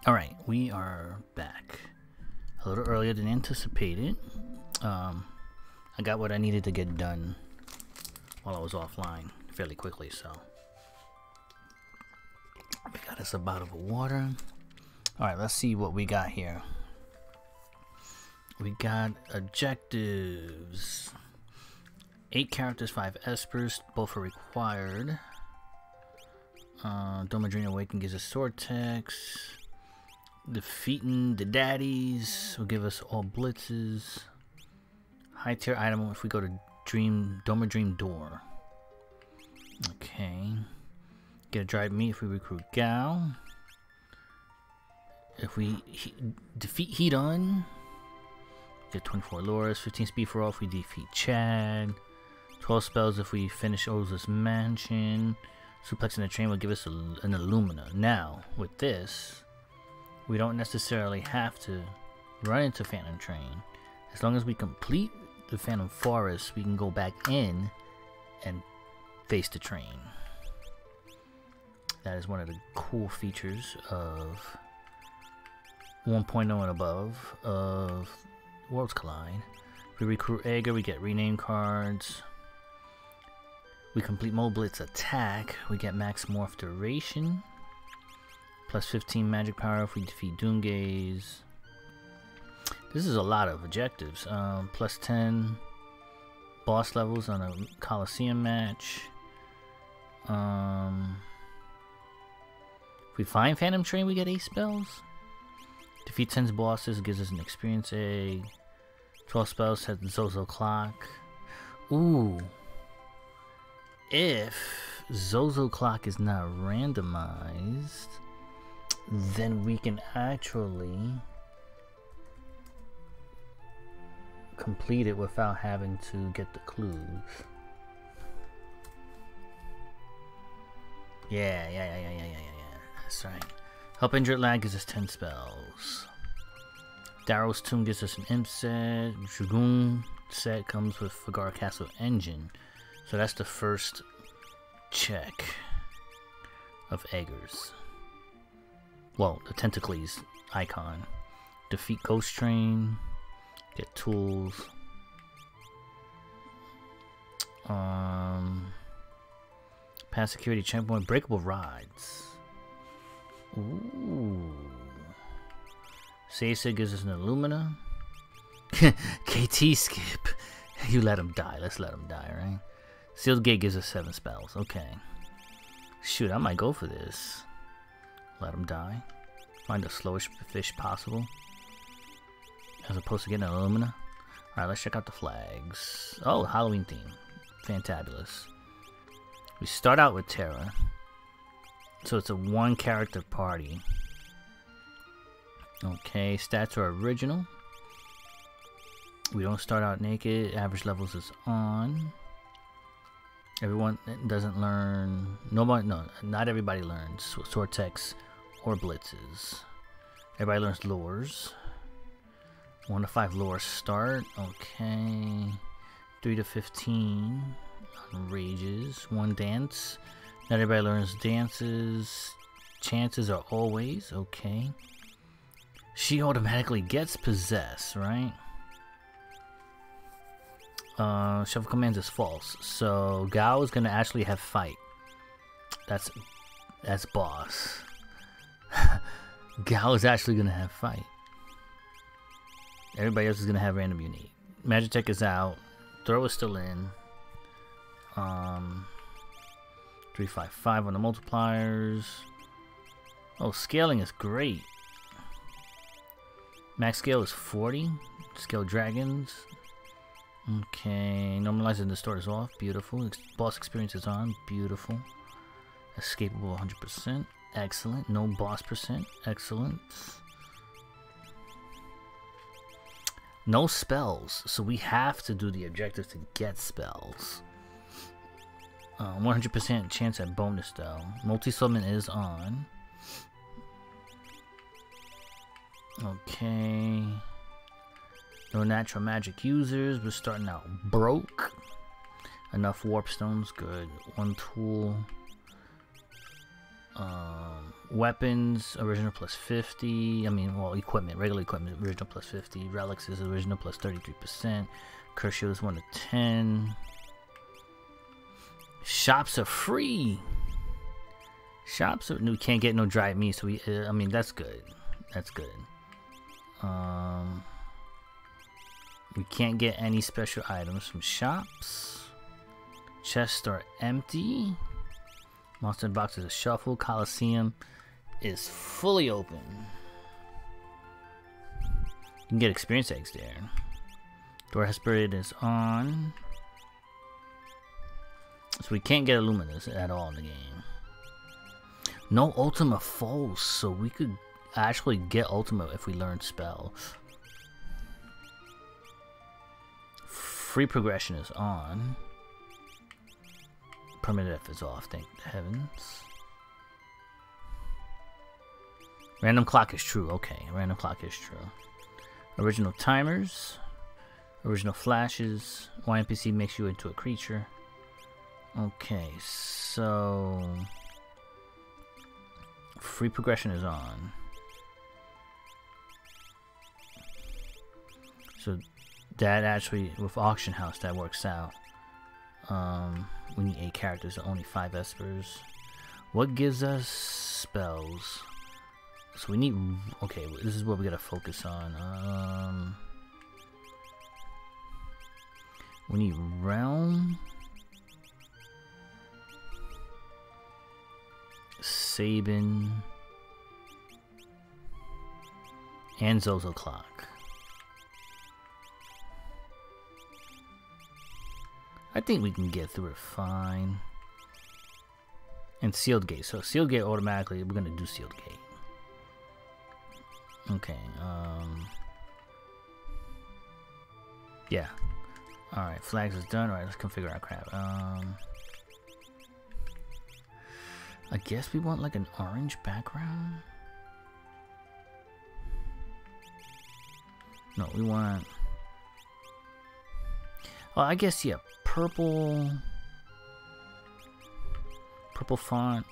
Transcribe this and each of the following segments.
Alright, we are back. A little earlier than anticipated. I got what I needed to get done while I was offline fairly quickly, so. We got us a bottle of water. Alright, let's see what we got here. We got objectives. 8 characters, 5 espers, both are required. Domadrina Awaken gives us sword text. Defeating the daddies will give us all blitzes. High tier item if we go to Doma Dream Door. Okay. Get a dried meat if we recruit Gao. If we defeat Hedon, get 24 lures. 15 speed for all if we defeat Chad. 12 spells if we finish Oza's Mansion. Suplexing the train will give us an Illumina. Now, with this, we don't necessarily have to run into Phantom Train. As long as we complete the Phantom Forest, we can go back in and face the train. That is one of the cool features of 1.0 and above of Worlds Collide. We recruit Ager, we get rename cards. We complete Moblitz attack, we get max morph duration. Plus 15 magic power if we defeat Doomgaze. This is a lot of objectives. Plus 10 boss levels on a Coliseum match. If we find Phantom Train, we get 8 spells. Defeat 10 bosses gives us an experience egg. 12 spells set the Zozo clock. Ooh. If Zozo clock is not randomized, then we can actually complete it without having to get the clues. Yeah. That's right. Help Injured Lad gives us 10 spells. Darrow's Tomb gives us an imp set. Dragoon set comes with Figaro Castle Engine. So that's the first check of Eggers. Well, the Tentacles icon. Defeat Ghost Train. Get tools. Pass security checkpoint. Breakable rides. Ooh. Sasa gives us an Illumina. KT skip. You let him die. Let's let him die, right? Sealed Gate gives us 7 spells. Okay. Shoot, I might go for this. Let him die. Find the slowest fish possible. As opposed to getting an Illumina. Alright, let's check out the flags. Oh, Halloween theme. Fantabulous. We start out with Terra. So it's a 1 character party. Okay, stats are original. We don't start out naked. Average levels is on. Everyone doesn't learn. Not everybody learns sword text or blitzes. Everybody learns lures. 1 to 5 lures start. Okay. 3 to 15 on rages. 1 dance. Not everybody learns dances. Chances are always. Okay. She automatically gets possessed, right? Shuffle commands is false. So Gao is gonna actually have fight. That's boss. Gao is actually gonna have fight. Everybody else is gonna have random unique. Magitech is out. Throw is still in. 355 on the multipliers. Oh, scaling is great. Max scale is 40. Scale dragons. Okay, normalizing the start is off. Beautiful. Boss experience is on. Beautiful. Escapable 100%. Excellent. No boss percent. Excellent. No spells, so we have to do the objective to get spells. 100% chance at bonus though. Multi-summon is on. Okay. No natural magic users. We're starting out broke. Enough warp stones, good. 1 tool. Weapons, original plus 50. I mean, well, equipment, regular equipment, original plus 50. Relics is original plus 33%. Curse shield is 1 to 10. Shops are free. Shops are, we can't get no dried meat, so we, I mean, that's good. That's good. We can't get any special items from shops. Chests are empty. Monster boxes are shuffled. Coliseum is fully open. You can get experience eggs there. Door Hesperiid is on. So we can't get Illuminus at all in the game. No Ultima foes, so we could actually get Ultima if we learn spell. Free progression is on. Permanent F is off, thank heavens. Random clock is true, okay, random clock is true. Original timers. Original flashes. YNPC makes you into a creature. Okay, so free progression is on. So that actually, with Auction House, that works out. We need 8 characters, only 5 espers. What gives us spells? So we need, okay, this is what we gotta focus on. We need Realm, Sabin, and Zozo Clock. I think we can get through it fine. And Sealed Gate. So Sealed Gate automatically, we're gonna do Sealed Gate. Okay, yeah. Alright, flags is done. Alright, let's configure our crap. I guess we want like an orange background. No, we want... Well, I guess, yeah, purple font.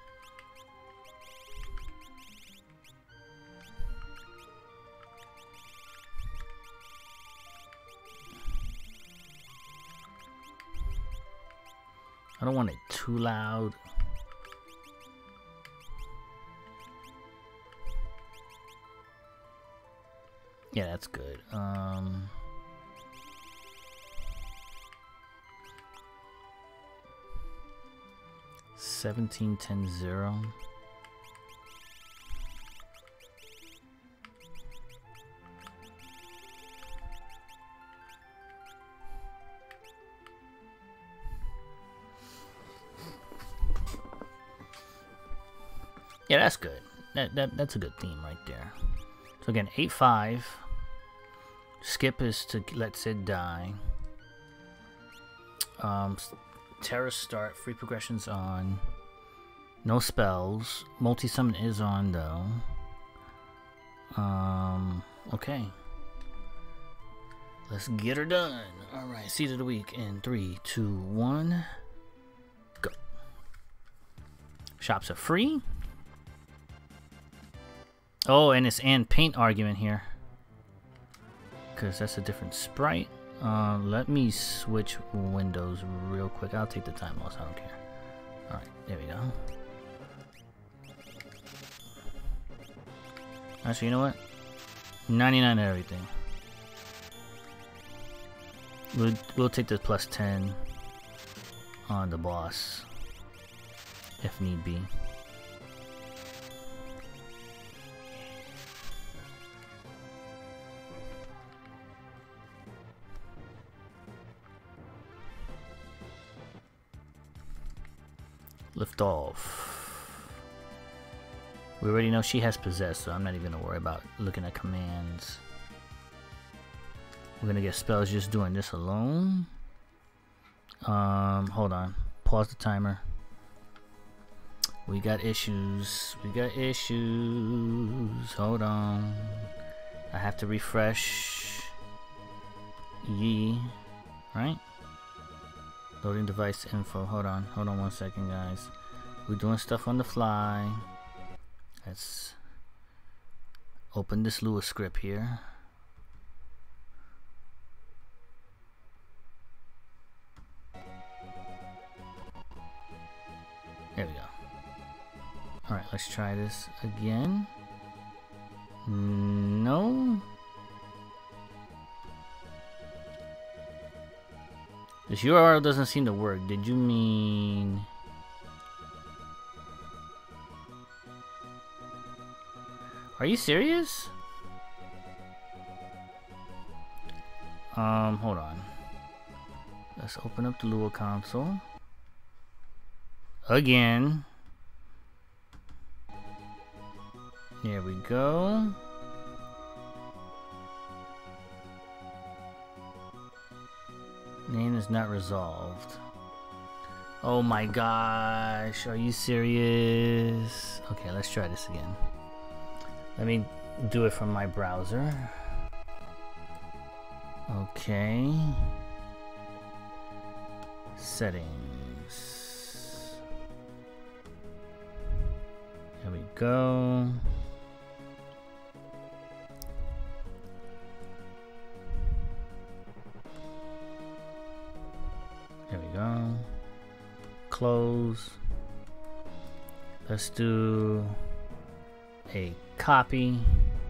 I don't want it too loud. Yeah, that's good. 1710-0. Yeah, that's good. That's a good theme right there. So again, 8-5. Skip is to let Sid die. Terra start, free progression's on. No spells. Multi-summon is on though. Okay. Let's get her done. Alright, seed of the week in 3, 2, 1. Go. Shops are free. Oh, and it's and paint argument here. Because that's a different sprite. Let me switch windows real quick. I'll take the time loss, I don't care. Alright, there we go. Actually, you know what? 99 everything. We'll take the plus 10 on the boss if need be. Lift off. We already know she has possessed, so I'm not even gonna worry about looking at commands. We're gonna get spells just doing this alone. Hold on. Pause the timer. We got issues. We got issues. Hold on. I have to refresh. Right? Loading device info. Hold on 1 second, guys. We're doing stuff on the fly. Let's open this Lua script here. There we go. Alright, let's try this again. No. This URL doesn't seem to work. Did you mean... Are you serious? Hold on. Let's open up the Lua console. Again. There we go. Name is not resolved. Oh my gosh, are you serious? Okay, let's try this again. Let me do it from my browser. Okay. Settings. There we go. There we go. Close. Let's do a copy.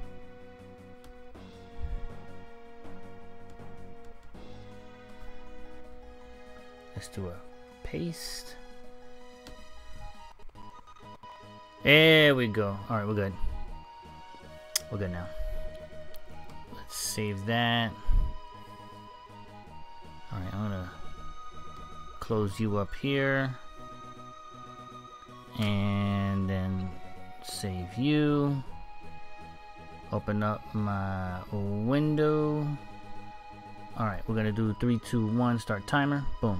Let's do a paste. There we go. All right, we're good. We're good now. Let's save that. All right, I'm gonna close you up here and then save you. Open up my window. All right, we're gonna do 3, 2, 1, start timer. Boom.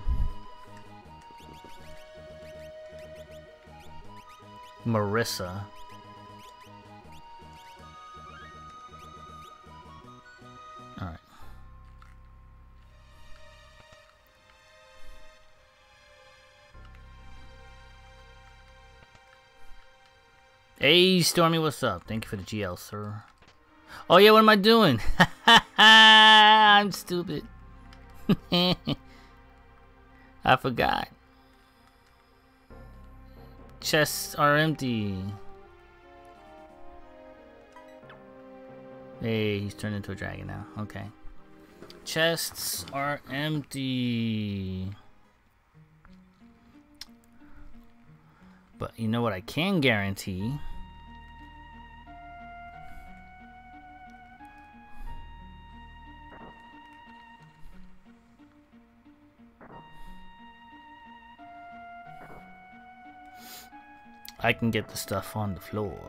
Marissa. All right. Hey, Stormy, what's up? Thank you for the GL, sir. Oh yeah, what am I doing? I'm stupid. I forgot. Chests are empty. Hey, he's turned into a dragon now. Okay. Chests are empty. But you know what I can guarantee? I can get the stuff on the floor.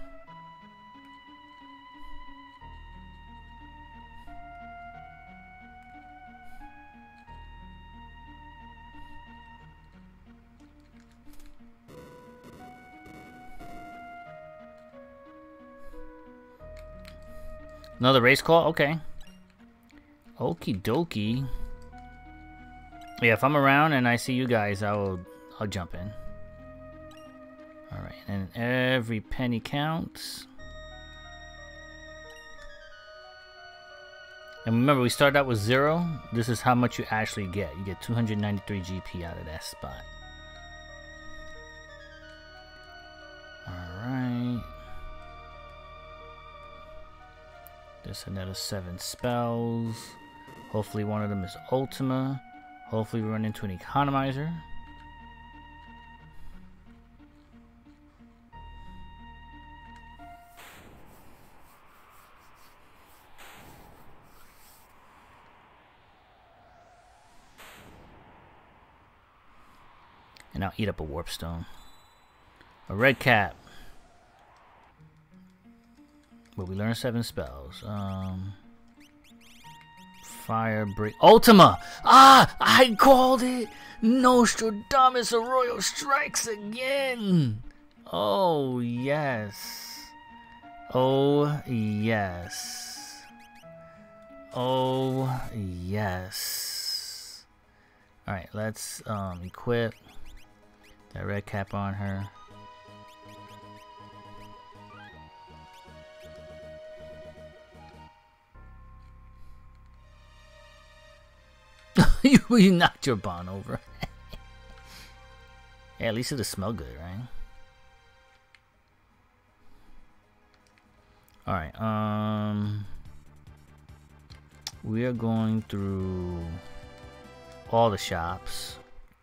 Another race call? Okay. Okie dokie. Yeah, if I'm around and I see you guys, I'll jump in. Alright, and every penny counts. And remember, we started out with 0. This is how much you actually get. You get 293 GP out of that spot. Alright. There's another 7 spells. Hopefully one of them is Ultima. Hopefully we run into an economizer. And I'll eat up a warp stone. A red cap. But we learned 7 spells. Fire break. Ultima! Ah! I called it! Nostradamus Arroyo strikes again! Oh, yes. Oh, yes. Oh, yes. Alright, let's equip That red cap on her. you knocked your Bon over. Yeah, at least it'll smell good, right? Alright, we are going through all the shops.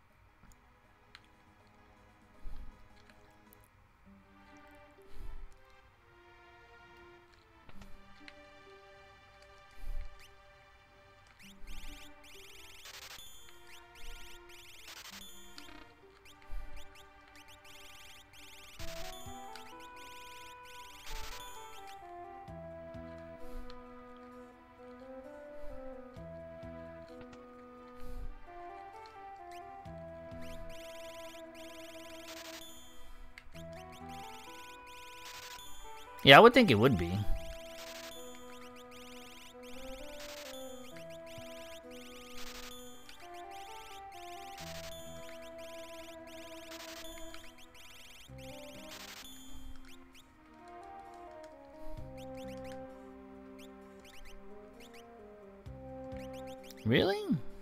Yeah, I would think it would be. Really?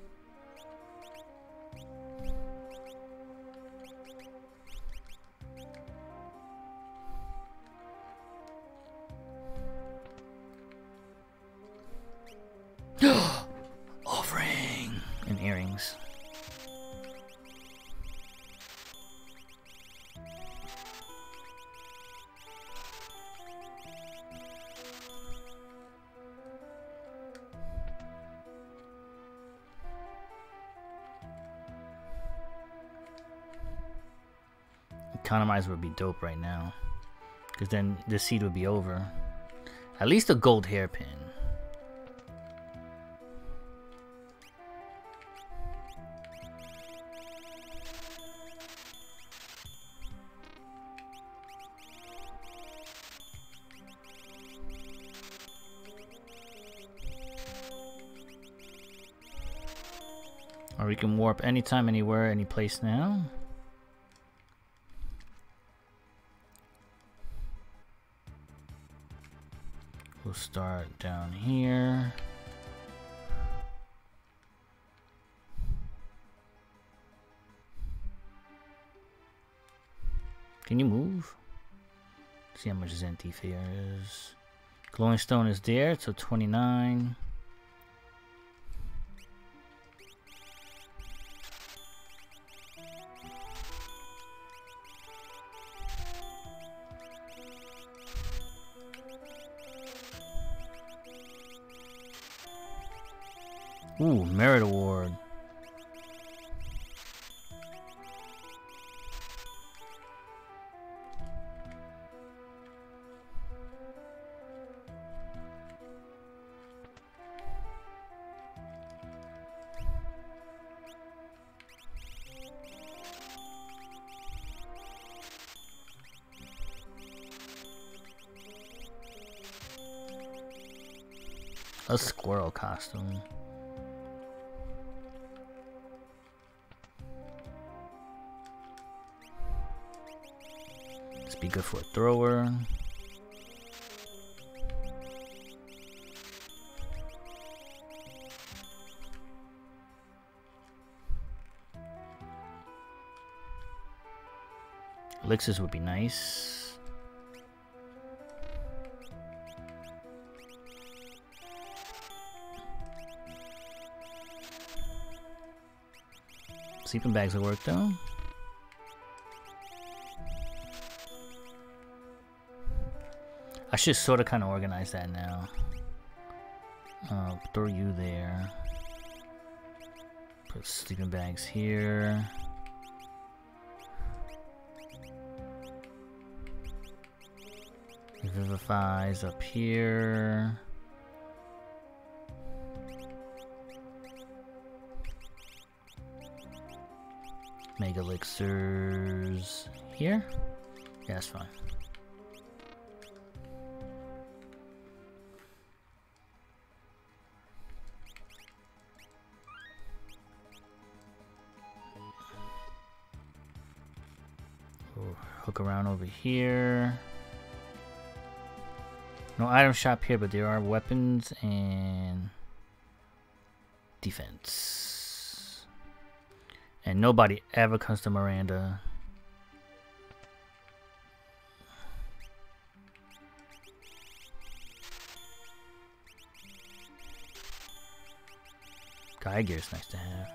Offering and earrings. Economizer would be dope right now, because then the seed would be over. At least a gold hairpin. Or we can warp anytime, anywhere, any place now. We'll start down here. Can you move? See how much Zenithia is. Glowing stone is there, so 29. Ooh, merit award. A squirrel costume. Be good for a thrower. Elixirs would be nice. Sleeping bags will work though. I should sort of kind of organize that now. Throw you there. Put sleeping bags here. Vivifies up here. Mega elixirs here. Yeah, that's fine. look around over here. No item shop here, but there are weapons and defense. And nobody ever comes to Miranda. Guy gear's nice to have.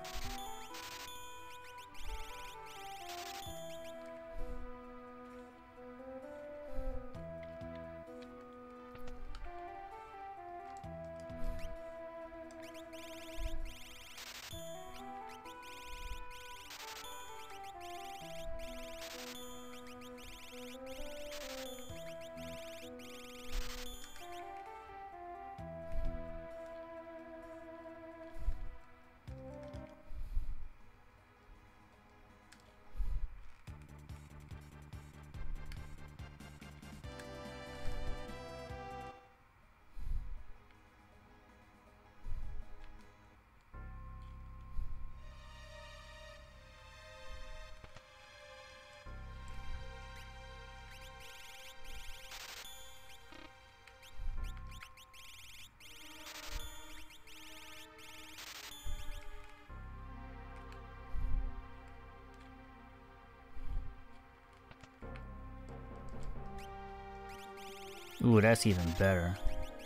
Ooh, that's even better.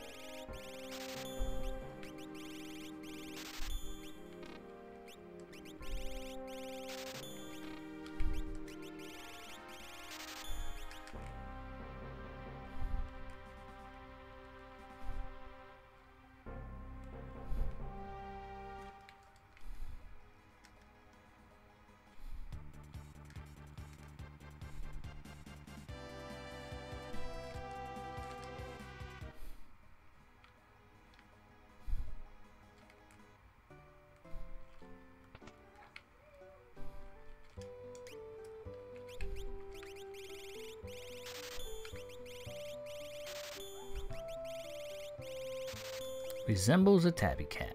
Resembles a tabby cat.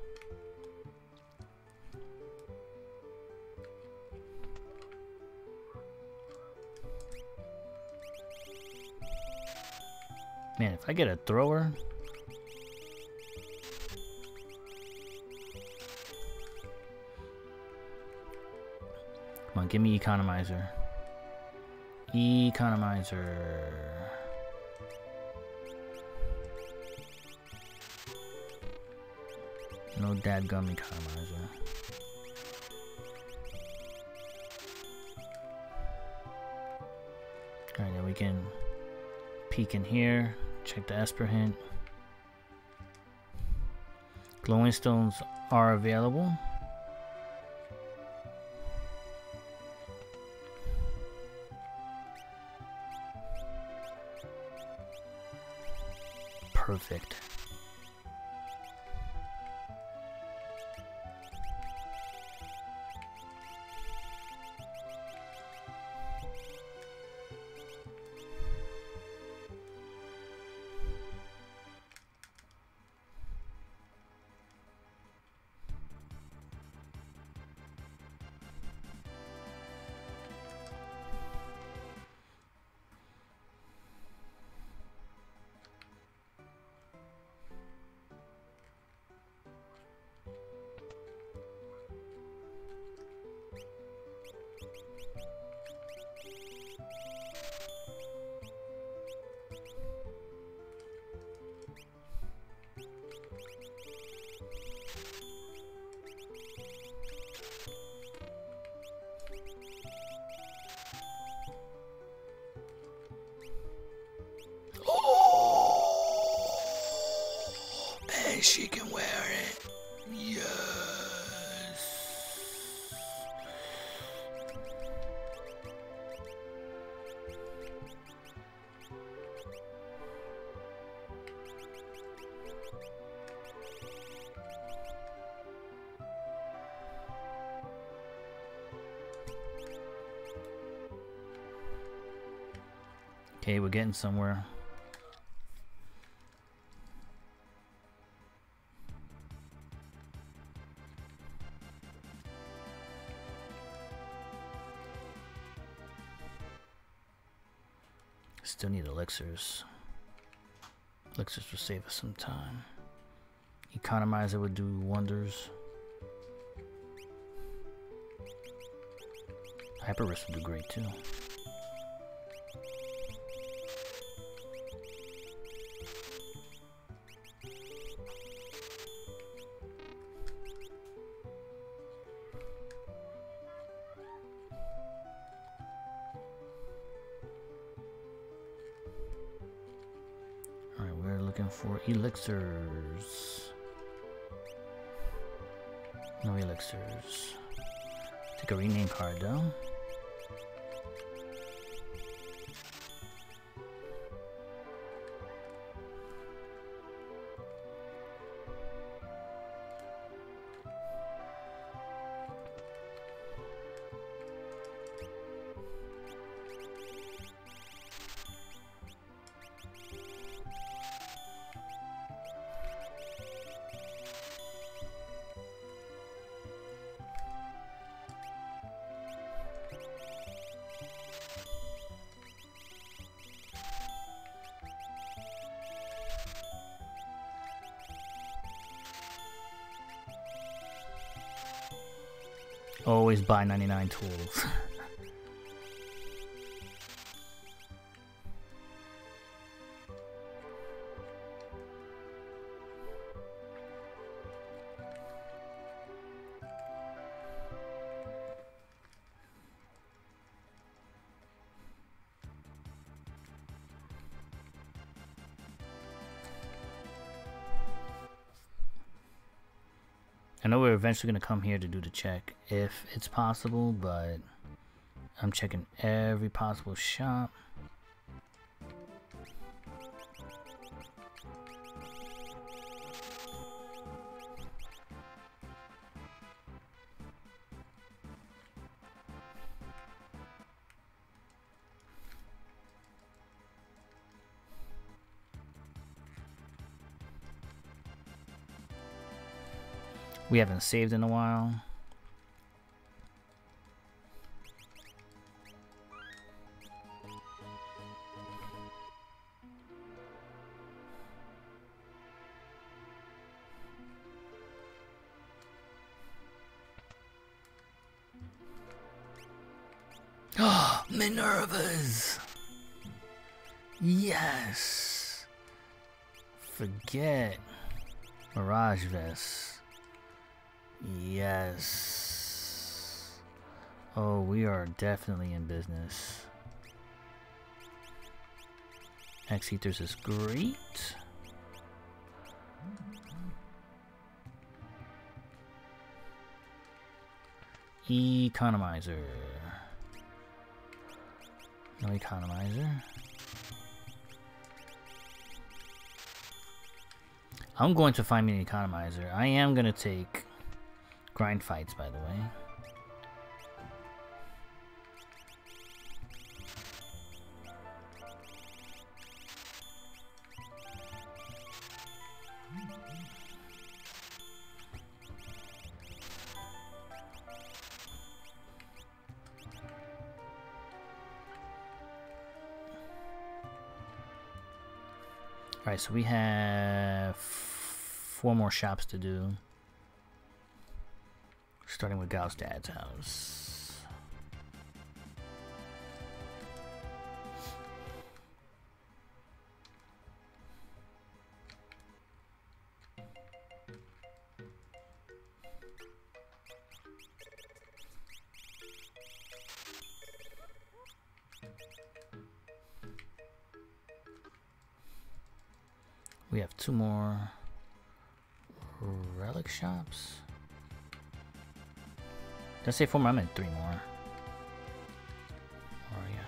Man, if I get a thrower. Come on, give me economizer. Economizer. No dadgum economizer. Alright, then we can peek in here, check the Esper hint. Glowing stones are available. Perfect. She can wear it. Yes. Okay, we're getting somewhere. Still need elixirs. Elixirs will save us some time. Economizer would do wonders. Hyper-Wrist would do great too. Alright, we're looking for elixirs. No elixirs. Take a rename card though. Always buy 99 tools. I know we're eventually going to come here to do the check if it's possible, but I'm checking every possible shop. We haven't saved in a while. Oh, Minervas! Yes! Forget Mirage Vest. Yes. Oh, we are definitely in business. X-Ethers is great. Economizer. No economizer. I'm going to find me an economizer. I am going to take grind fights, by the way. Alright, so we have 4 more shops to do. Starting with Gal's dad's house. We have 2 more relic shops. Did I say 4 more? I meant 3 more. Oh, yeah.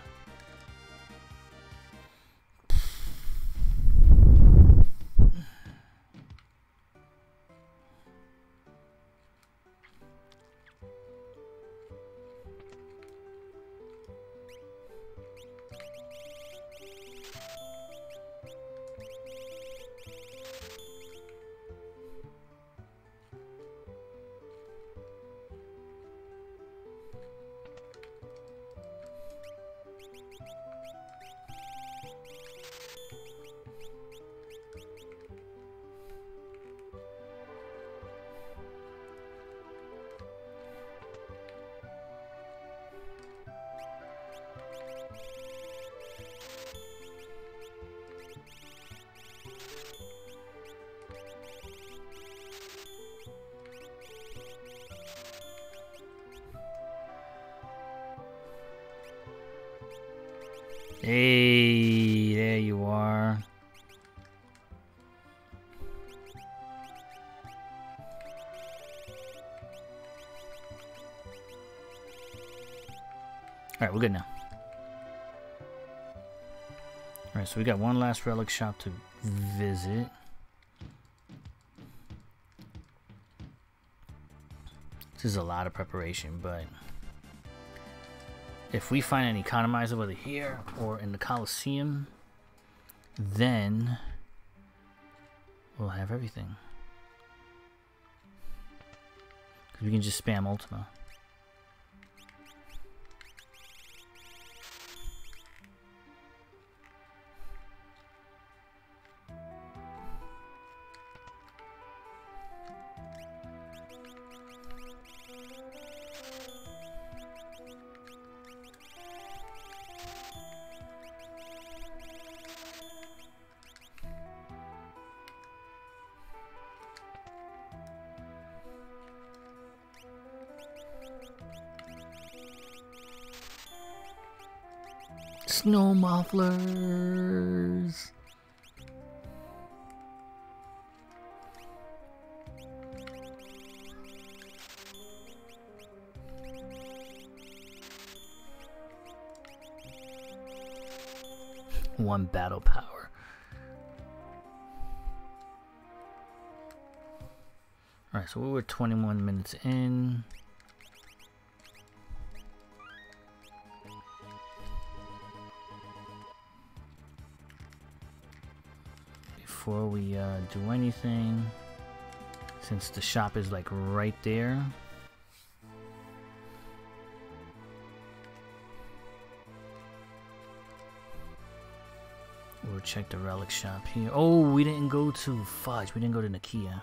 Hey, there you are. Alright, we're good now. Alright, so we got one last relic shop to visit. This is a lot of preparation, but if we find an economizer whether here or in the Colosseum, then we'll have everything. Because we can just spam Ultima. Snow mufflers. One battle power. Alright, so we were 21 minutes in. Before we do anything, since the shop is like right there, we'll check the relic shop here. Oh, we didn't go to Fudge. We didn't go to Nakia.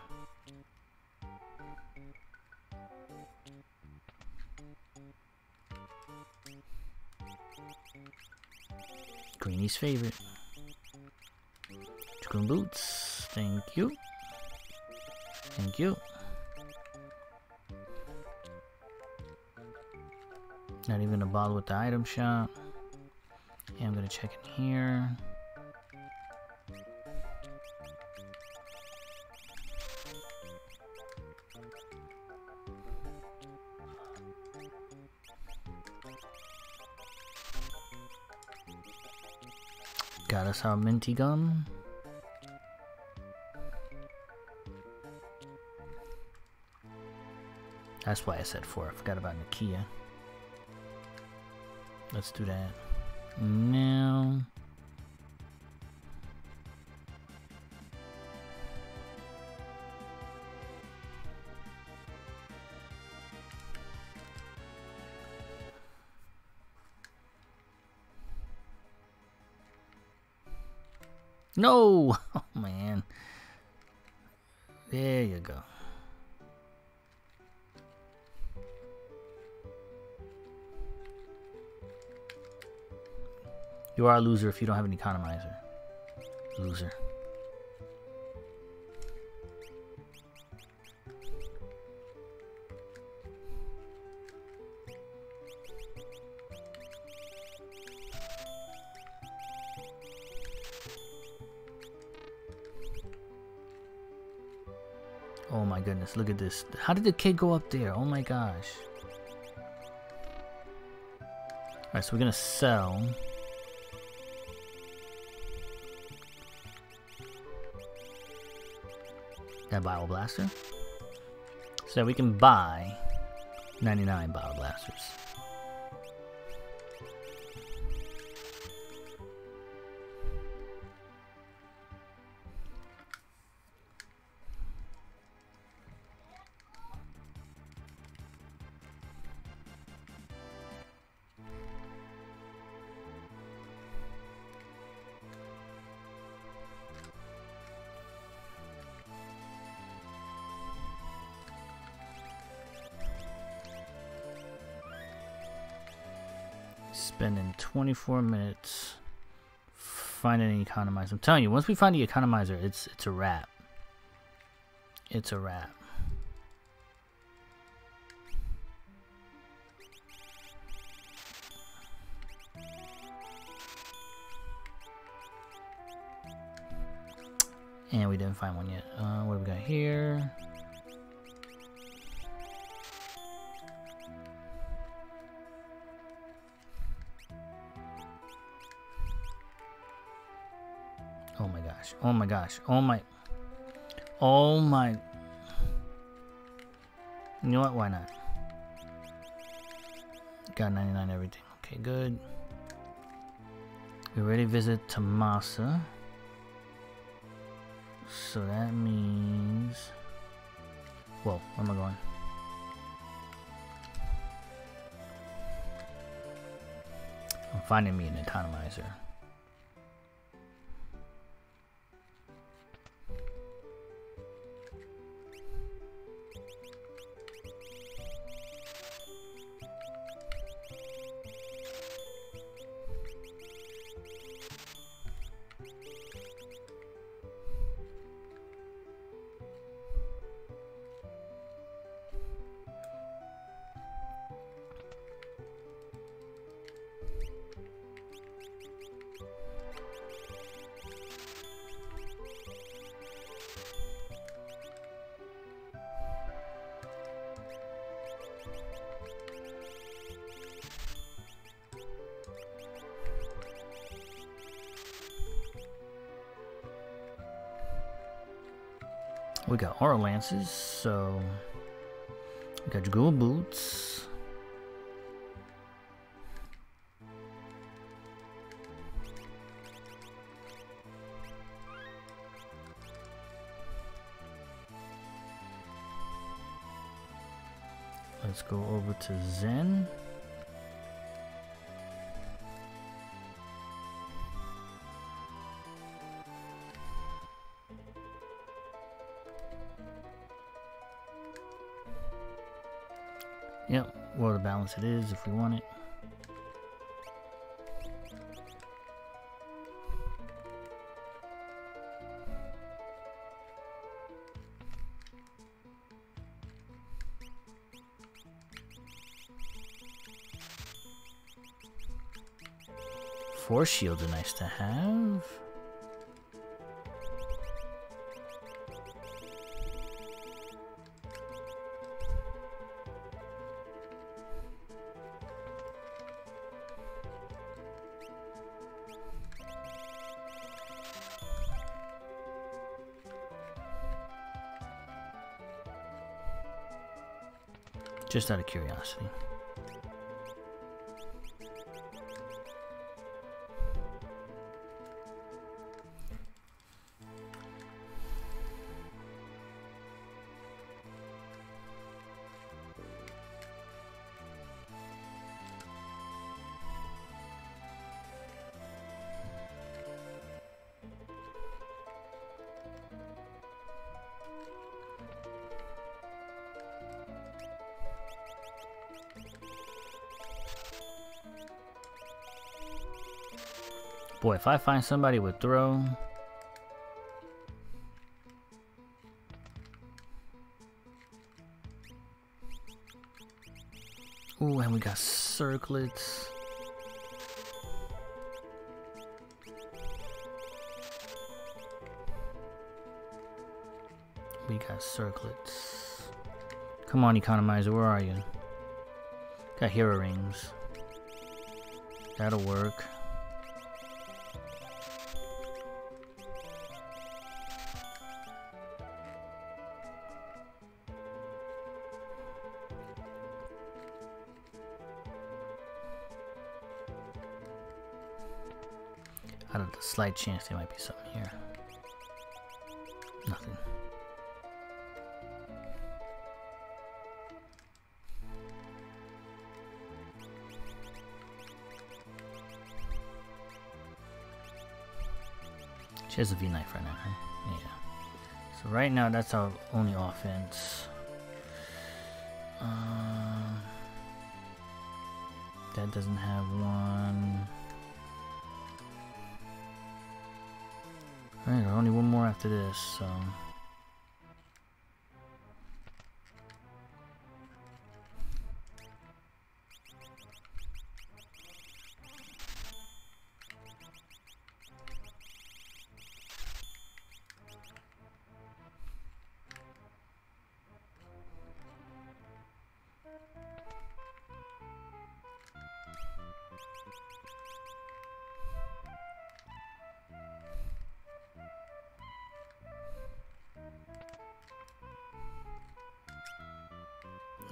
Greenie's favorite. Chicken boots. Thank you. Thank you. Not even a bottle with the item shop. Yeah, I'm gonna check in here. Got us our minty gum. That's why I said 4. I forgot about Nakia. Let's do that now. No! Oh man. There you go. You are a loser if you don't have an economizer. Loser. Oh my goodness, look at this. How did the kid go up there? Oh my gosh. Alright, so we're gonna sell. That Bio Blaster. So we can buy 99 Bio Blasters. Spending 24 minutes finding an economizer. I'm telling you, once we find the economizer, it's a wrap. It's a wrap. And we didn't find one yet. What do we got here? Oh my gosh. Oh my gosh. Oh my. Oh my. You know what? Why not? Got 99 everything. Okay, good. We already visit Tamasa. So that means... Whoa, where am I going? I'm finding me an atomizer. We got aura lances, so we got Jagul boots. Let's go over to Zen. Yep, well, the balance it is if we want it. Force shields are nice to have. Just out of curiosity. Boy, if I find somebody with throw... Ooh, and we got circlets. We got circlets. Come on, economizer, where are you? Got hero rings. That'll work. Out of the slight chance there might be something here. Nothing. She has a V-knife right now, huh? Yeah. So right now that's our only offense. That doesn't have one. Alright, only one more after this, so...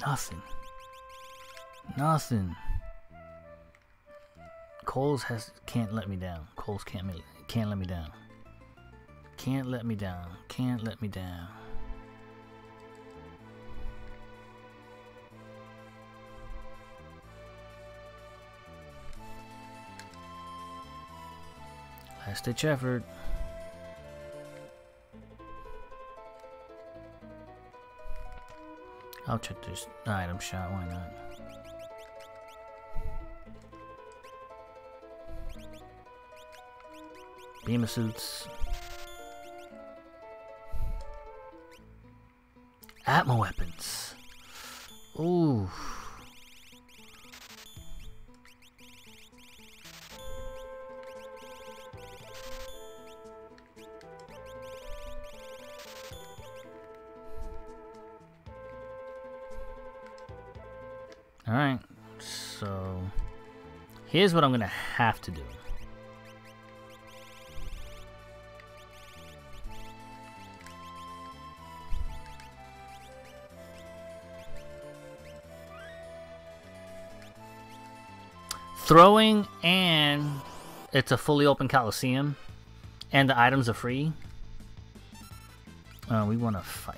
Nothing. Nothing. Coles can't let me down. Coles can't let me down. Can't let me down. Can't let me down. Last ditch effort. I'll check this item shot, why not? Beam of suits. Atmo weapons. Ooh. Alright, so here's what I'm gonna have to do. Throwing, and it's a fully open Coliseum, and the items are free. We want to fight.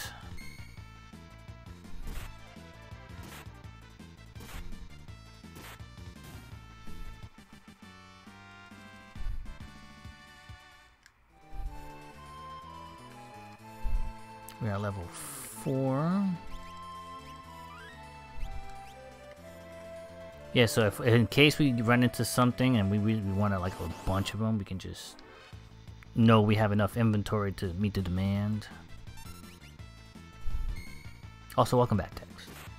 We are level 4. Yeah, so if in case we run into something and we want to like a bunch of them, we can just know we have enough inventory to meet the demand. Also, welcome back, Tex.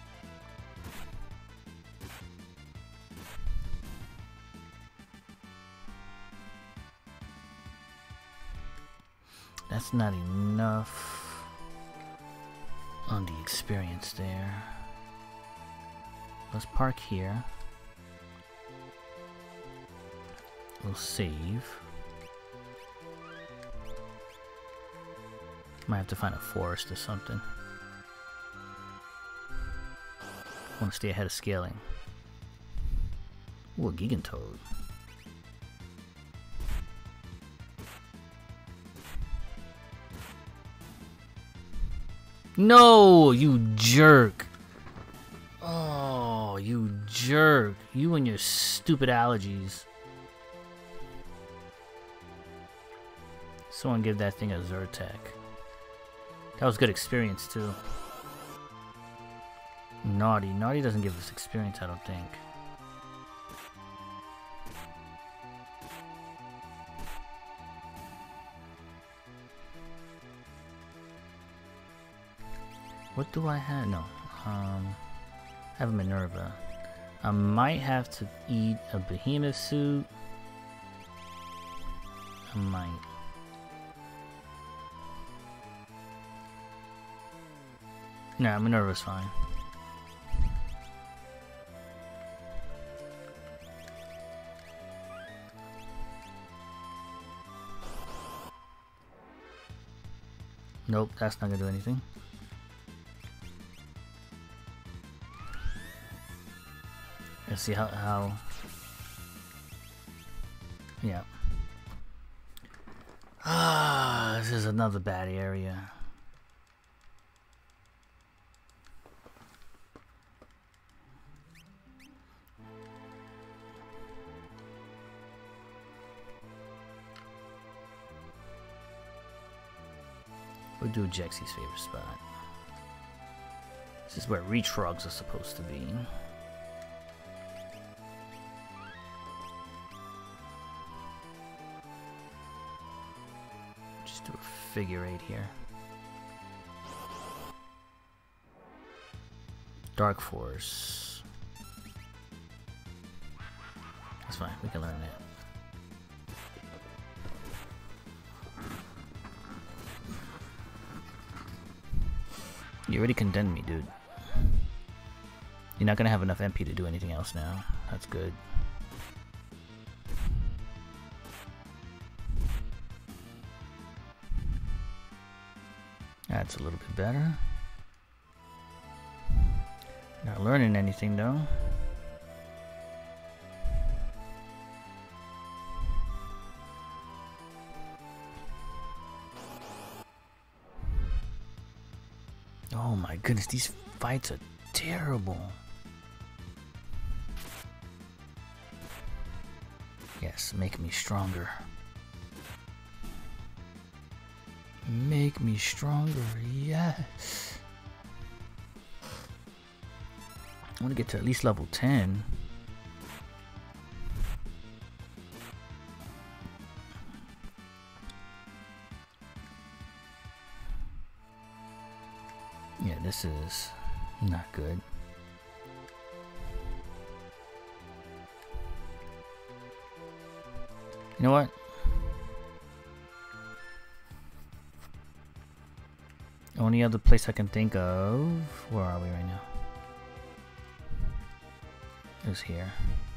That's not enough on the experience there. Let's park here. We'll save. Might have to find a forest or something. Want to stay ahead of scaling. Ooh, a Gigantoad. No, you jerk. Oh, you jerk. You and your stupid allergies. Someone give that thing a Zyrtec. That was good experience too. Naughty. Naughty doesn't give us experience, I don't think. What do I have? No. I have a Minerva. I might have to eat a Behemoth suit. I might. Nah, Minerva's fine. Nope, that's not gonna do anything. Let's see how yeah. Ah, this is another bad area. We'll do Jexy's favorite spot. This is where Retrogs are supposed to be. Just do a figure 8 here. Dark Force. That's fine, we can learn that. You already condemned me, dude. You're not gonna have enough MP to do anything else now. That's good. That's a little bit better. Not learning anything though. Oh my goodness, these fights are terrible. Yes, make me stronger. Make me stronger, yes. I want to get to at least level 10. Yeah, this is not good. You know what? Only other place I can think of. Where are we right now? Is here.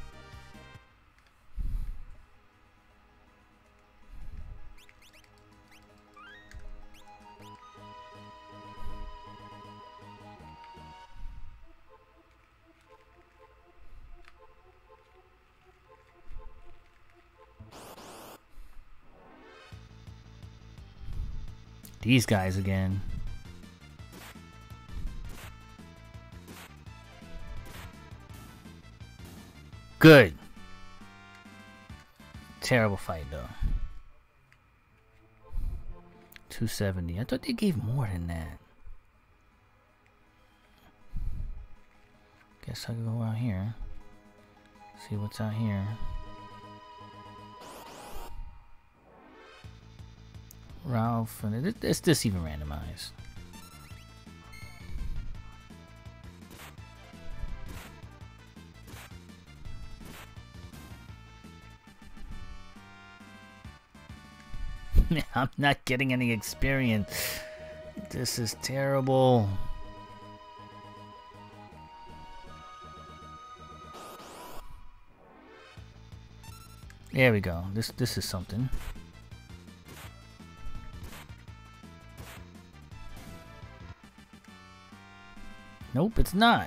These guys again. Good. Terrible fight though. 270. I thought they gave more than that. Guess I'll go out here. See what's out here. Ralph, and is this even randomized? I'm not getting any experience. This is terrible. There we go. This is something. Nope, it's not.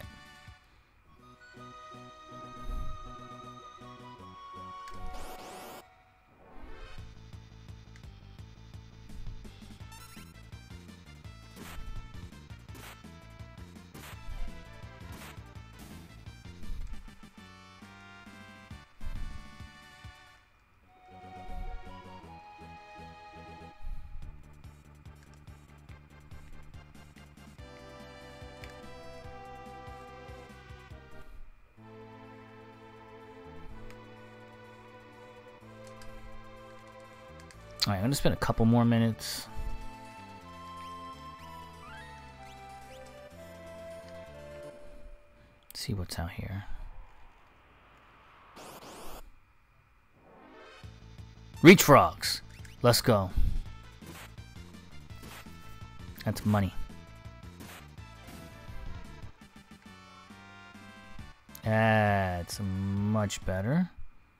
Alright, I'm gonna spend a couple more minutes. See what's out here. Reach frogs. Let's go. That's money. That's much better.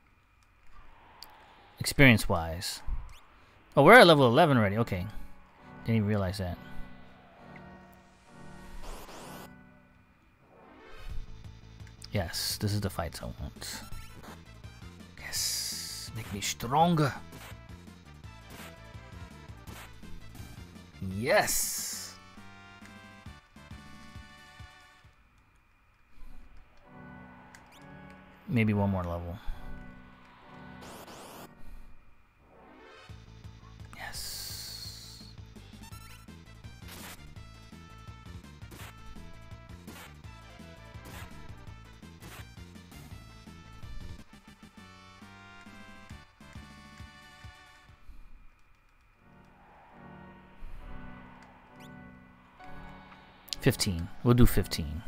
Experience-wise. Oh, we're at level 11 already. Okay. Didn't even realize that. Yes, this is the fights I want. Yes. Make me stronger. Yes. Maybe one more level. Yes. $15. We'll do 15.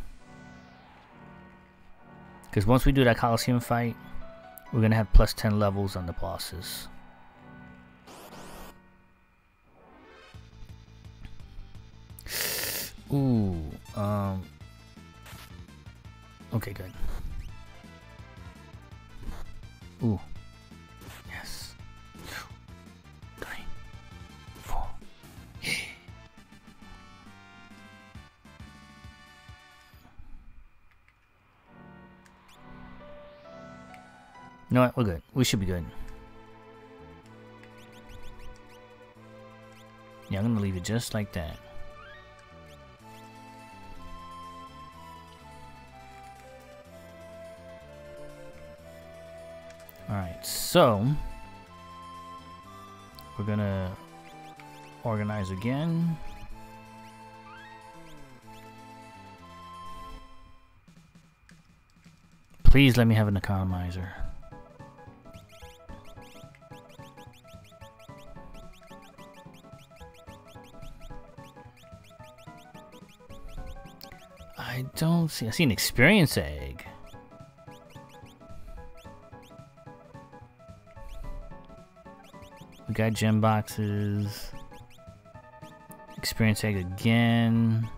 Because once we do that Coliseum fight, we're going to have plus 10 levels on the bosses. Ooh, okay, good. Ooh, yes. 3, 4, yeah. You know what? We're good. We should be good. Yeah, I'm gonna leave it just like that. Alright, so we're gonna organize again. Please let me have an economizer. I don't see. I see an experience egg. We got gem boxes. Experience egg again.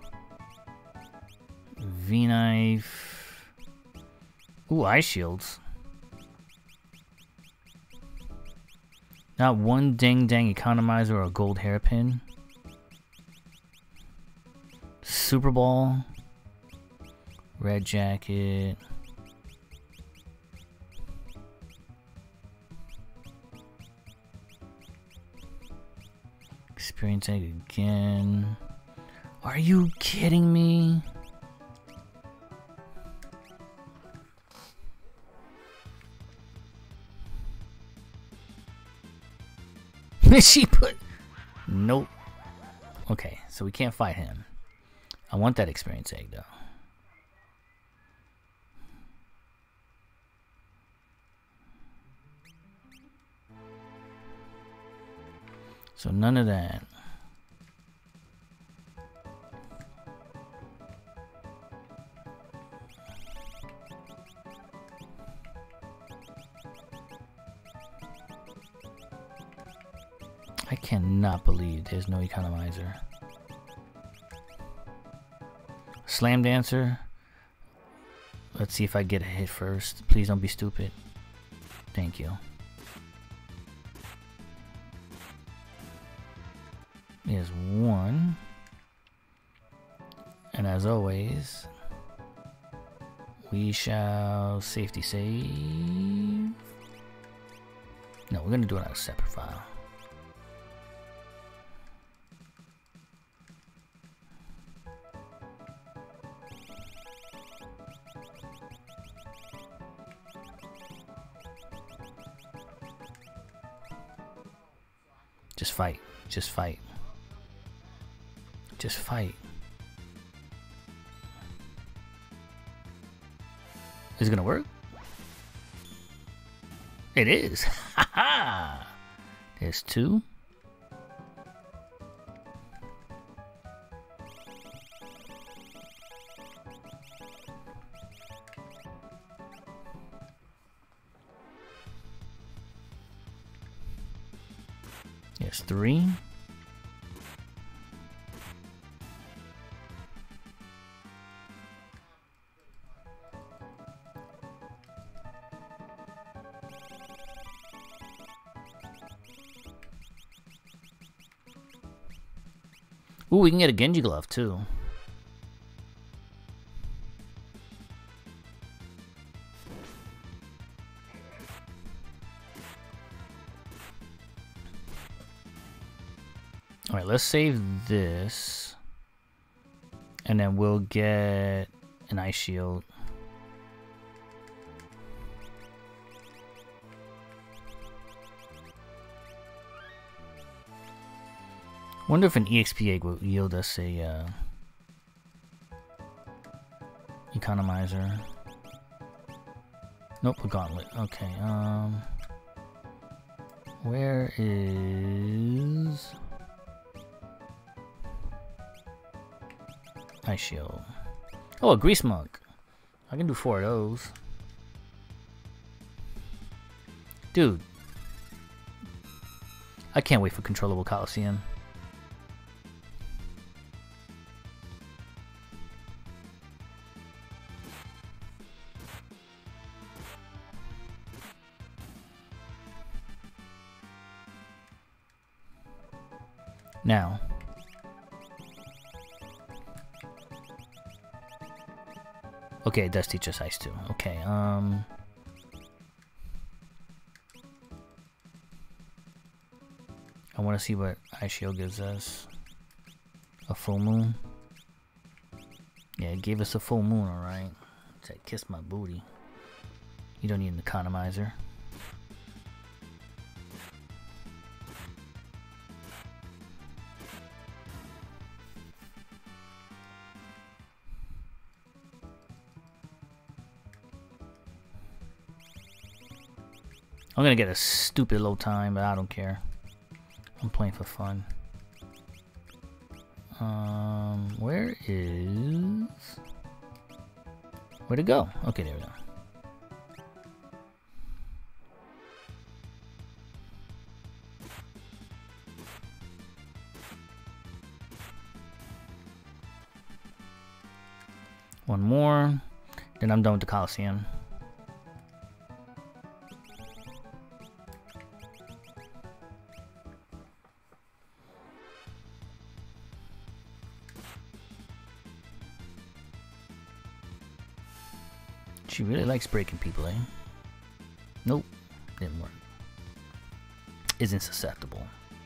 V-knife. Ooh, eye shields. Not one dang economizer or a gold hairpin. Super Ball. Red jacket. Experience egg again. Are you kidding me? She put... Nope. Okay, so we can't fight him. I want that experience egg, though. So none of that. I cannot believe there's no economizer. Slam Dancer. Let's see if I get a hit first. Please don't be stupid. Thank you. Here's one. And as always, we shall safety save. No, we're going to do it on a separate file. Just fight. Just fight. Just fight. Is it gonna work? It is. Haha. There's two. There's three. Ooh, we can get a Genji glove too. Alright, let's save this. And then we'll get an ice shield. Wonder if an EXP egg will yield us a economizer. Nope, a gauntlet. Okay, where is ice shield? Oh, a grease mug. I can do 4 of those. Dude, I can't wait for Controllable Coliseum. Now, okay, it does teach us ice too. Okay, I want to see what Ice Shield gives us. A full moon. Yeah, it gave us a full moon, alright. It's like, kiss my booty. You don't need an economizer. I'm gonna get a stupid low time, but I don't care. I'm playing for fun. Where'd it go? Okay, there we go. One more, then I'm done with the Coliseum. She really likes breaking people, eh? Nope, didn't work. Isn't susceptible.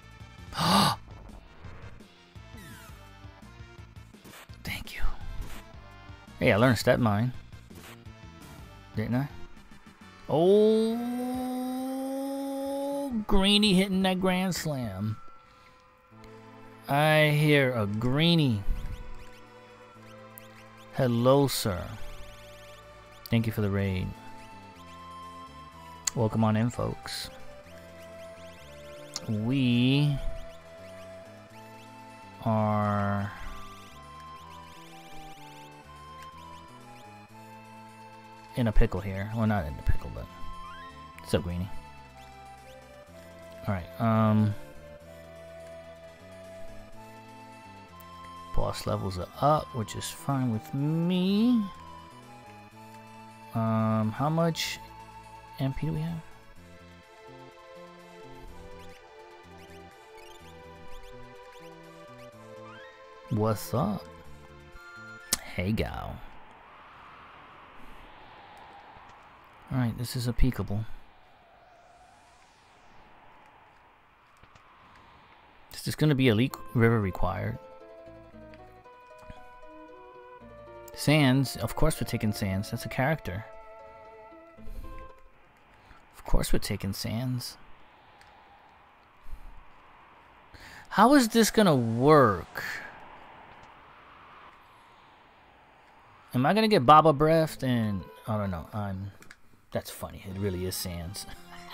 Thank you. Hey, I learned Step Mine. Didn't I? Oh, Greeny hitting that Grand Slam. I hear a Greeny. Hello, sir. Thank you for the raid. Welcome on in, folks. We are in a pickle here. Well, not in a pickle, but what's up, Greeny? Alright, boss levels are up, which is fine with me. How much MP do we have? What's up? Hey, gal. Alright, this is a peekable. Is this gonna be Elite River required? Sans, of course we're taking Sans. That's a character. Of course we're taking Sans. How is this gonna work? Am I gonna get Baba Breathed? And I don't know. That's funny. It really is Sans.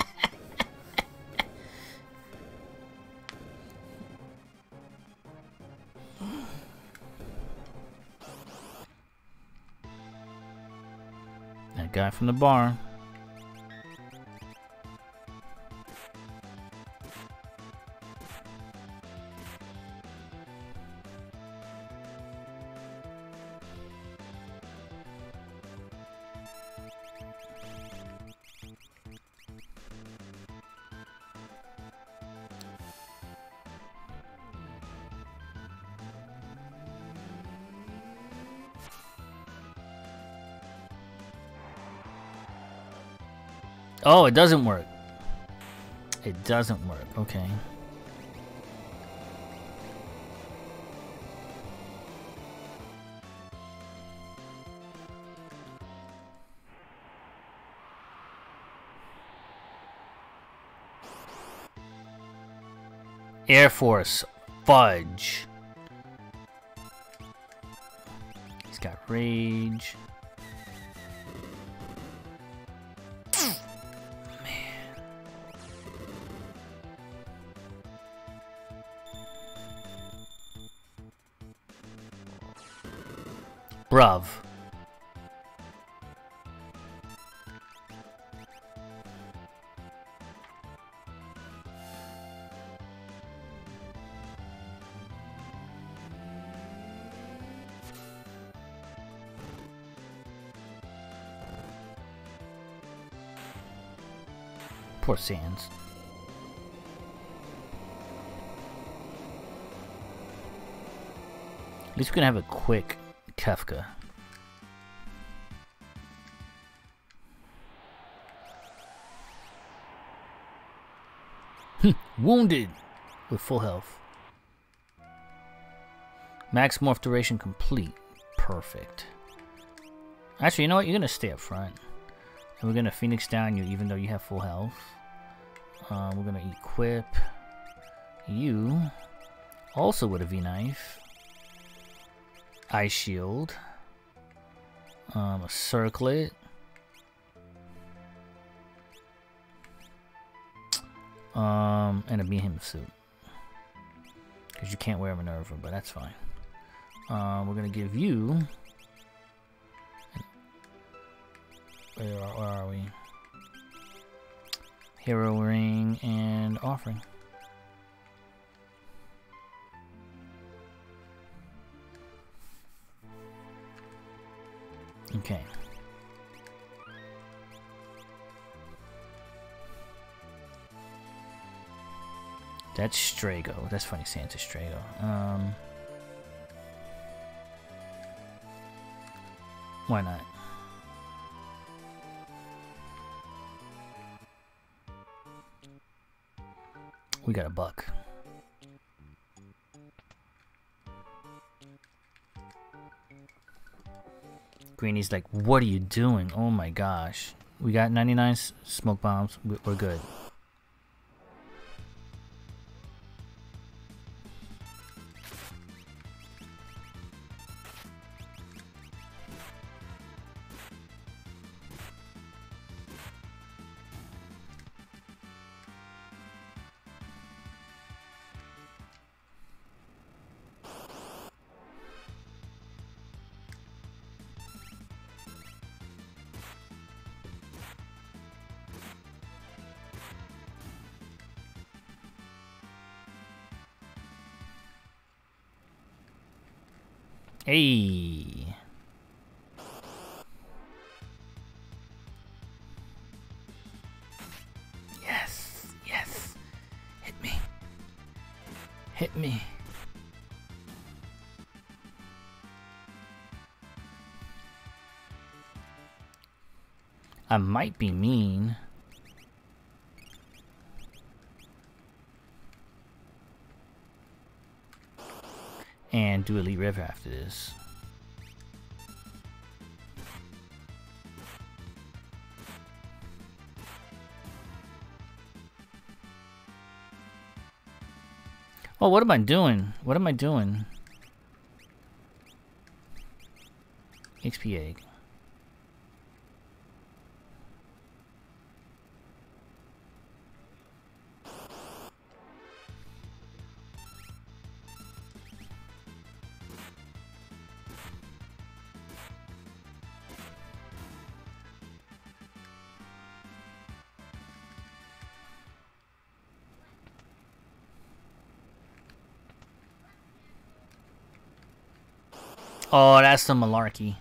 That guy from the bar. Oh, it doesn't work. It doesn't work. Okay. Air Force. Fudge. He's got rage. Bruv. Poor Sans. At least we can have a quick Kefka. Wounded. with full health. Max morph duration complete. Perfect. Actually, you know what? You're gonna stay up front. And we're gonna Phoenix down you even though you have full health. We're gonna equip you also with a V-Knife. Ice Shield. A Circlet. And a Behemoth suit. Because you can't wear a Minerva, but that's fine. We're gonna give you... Where are we? Hero Ring and Offering. Okay. That's Strago. That's funny saying it's Strago. Why not? We got a buck. Greenie's like, what are you doing? Oh my gosh. We got 99 smoke bombs. We're good. Hey. Yes. Yes. Hit me. Hit me. I might be mean. And do Elite River after this. Oh, what am I doing? What am I doing? XP egg. Oh, that's the malarkey.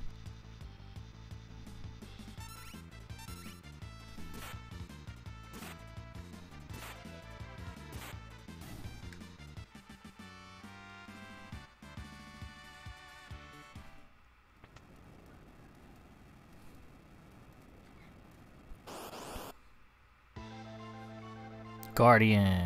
Guardian.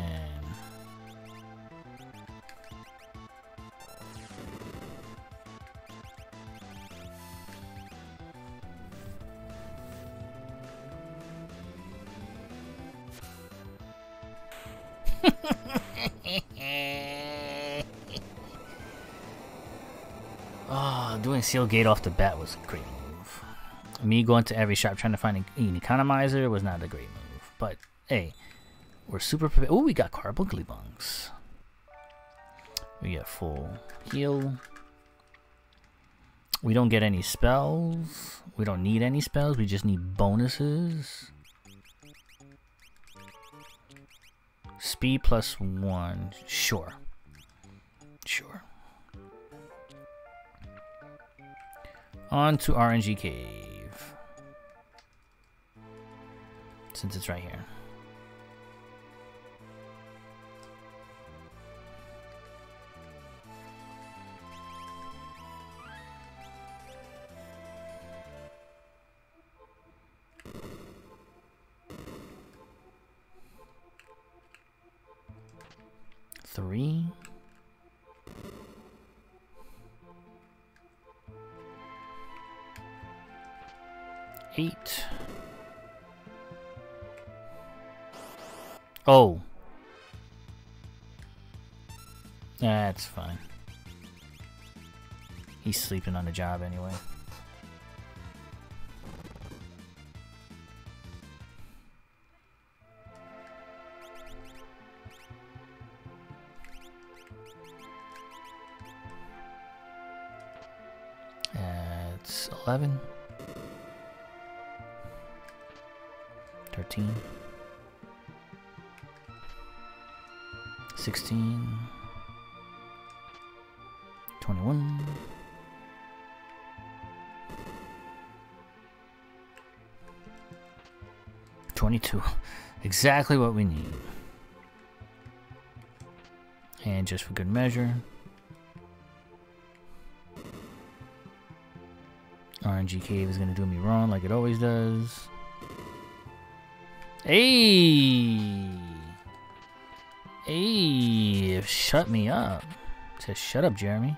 Oh, doing Seal Gate off the bat was a great move. Me going to every shop trying to find an economizer was not a great move. But, hey, we're super prepared. Oh, we got Carbuncle Bunks. We get full heal. We don't get any spells. We don't need any spells. We just need bonuses. Speed +1. Sure. Sure. On to RNG Cave. Since it's right here. 3. Eight. Oh. That's fine. He's sleeping on the job anyway. That's 11. 13. 16. 21. 22. Exactly what we need. And just for good measure, RNG Cave is going to do me wrong like it always does. Hey! Hey! Shut me up. It says shut up, Jeremy.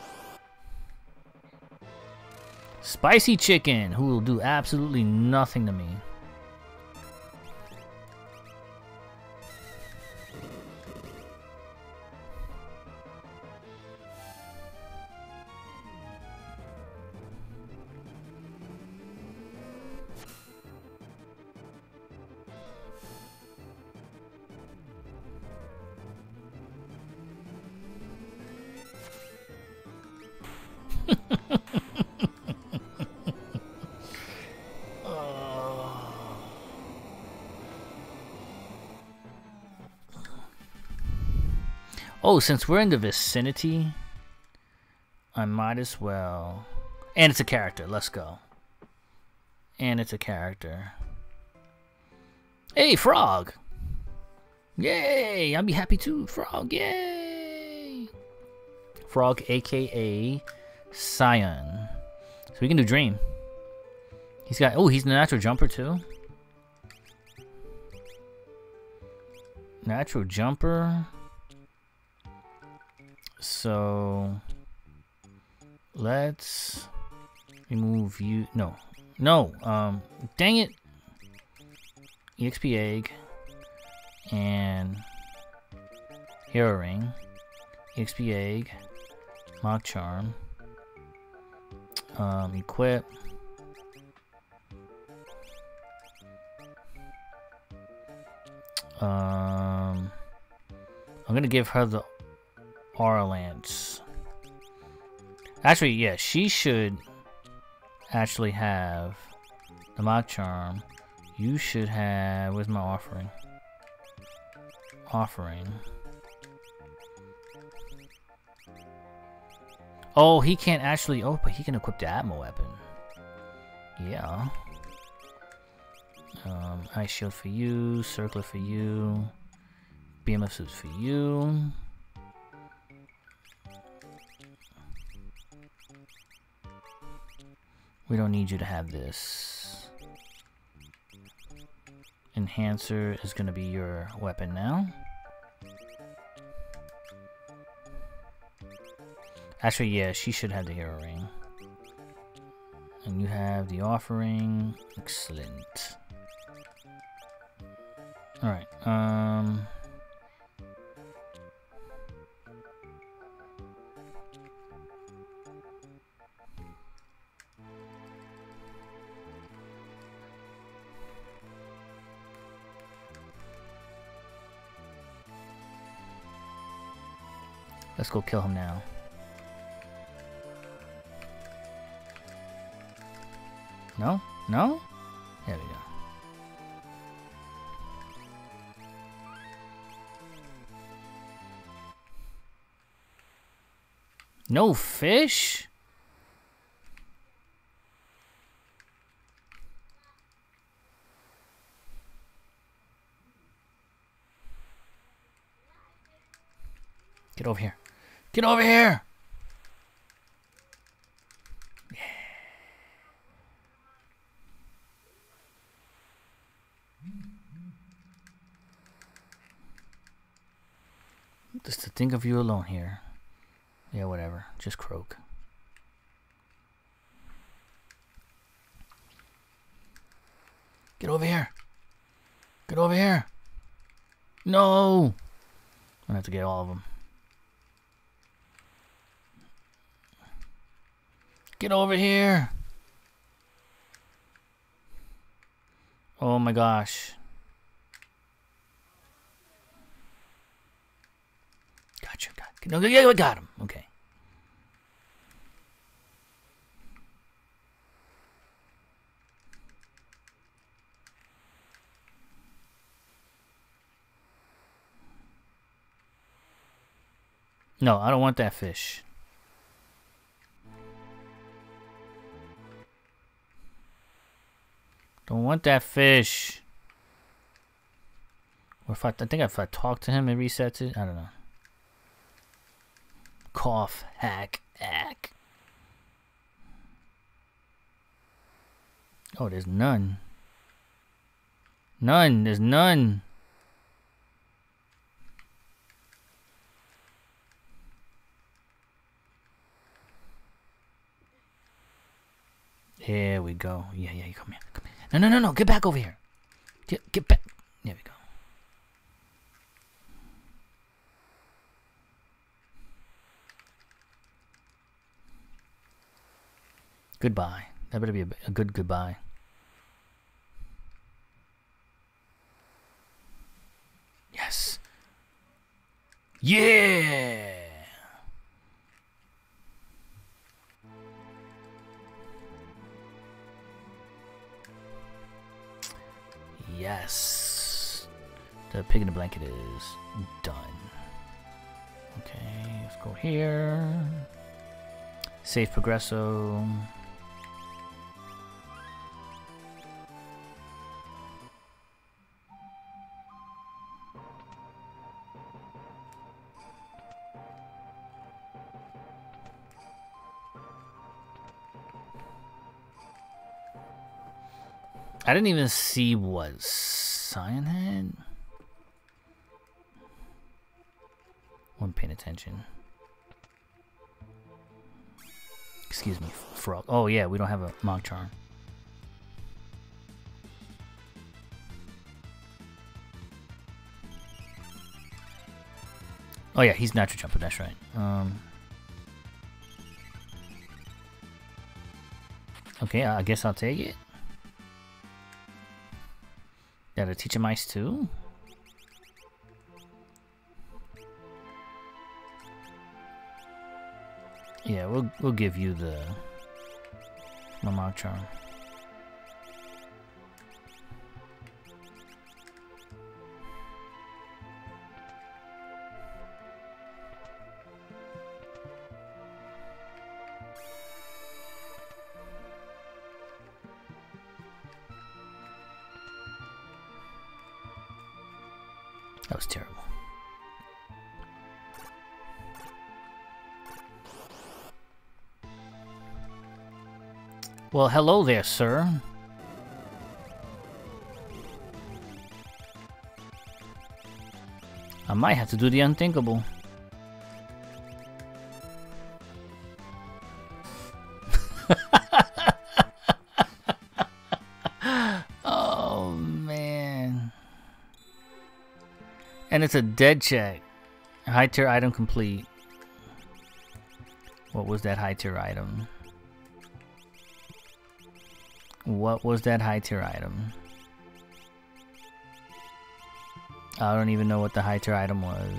Spicy chicken, who will do absolutely nothing to me. Oh, since we're in the vicinity, I might as well. And it's a character. Let's go. And it's a character. Hey, Frog! Yay! I'll be happy too. Frog, yay! Frog, aka Scion. So we can do Dream. He's got. Oh, he's the natural jumper too. Natural jumper. So let's remove you. No. Dang it. EXP egg and hero ring. EXP egg. Mach charm. Equip. I'm gonna give her the Aura Lance. Actually, yeah, she should actually have the Mach Charm. You should have. Where's my offering? Offering. Oh, he can't actually. Oh, but he can equip the Atmo weapon. Yeah. Ice shield for you. Circlet for you. BMF suits for you. We don't need you to have this. Enhancer is going to be your weapon now. Actually, yeah, she should have the hero ring. And you have the offering. Excellent. Alright, let's go kill him now. No? No? There we go. No fish? Get over here. Get over here! Yeah. Just to think of you alone here. Yeah, whatever. Just croak. Get over here. Get over here. No! I'm gonna have to get all of them. Get over here. Oh my gosh. Gotcha. No, yeah, I got him. Okay. No, I don't want that fish. Don't want that fish. Or if I think if I talk to him, it resets it. I don't know. Cough, hack. Oh, there's none. None. There's none. Here we go. Yeah, you come here. Come here. No. Get back over here. Get back. There we go. Goodbye. That better be a good goodbye. Yes. Yeah. Yes. The pig in the blanket is done. Okay, let's go here. Save Progresso. I didn't even see what Cyanhead. Wasn't paying attention. Excuse me, frog. Oh yeah, we don't have a Mog Charm. Oh yeah, he's Natural Jumper. That's right. Okay, I guess I'll take it. Gotta teach him ice too. Yeah, we'll give you the Mog Charm. That was terrible. Well, hello there, sir. I might have to do the unthinkable. Oh, man. And it's a dead check. High tier item complete. What was that high tier item? What was that high tier item? I don't even know what the high tier item was.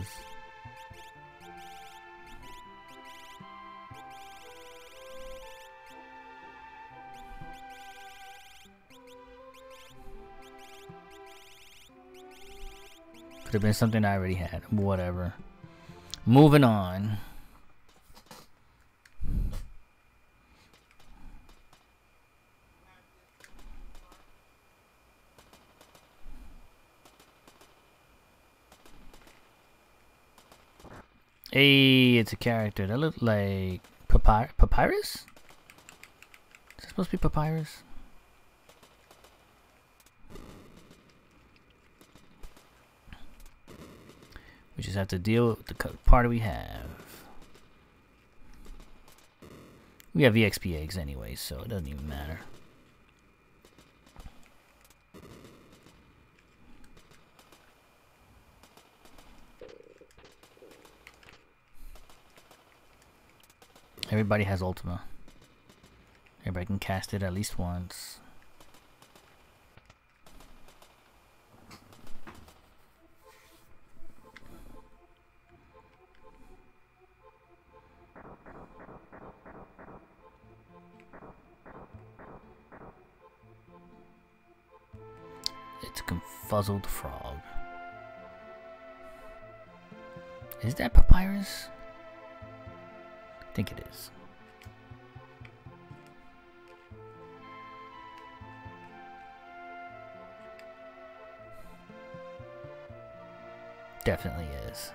Could have been something I already had. Whatever. Moving on. Hey, it's a character that looked like Papyrus? Is that supposed to be Papyrus? We just have to deal with the party we have. We have EXP eggs anyway, so it doesn't even matter. Everybody has Ultima. Everybody can cast it at least once. It's a confuzzled frog. Is that papyrus? I think it is. Definitely is.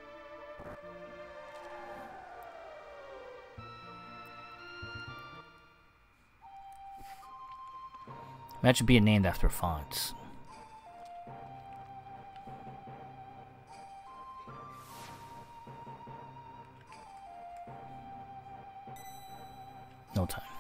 Imagine being named after fonts. No time.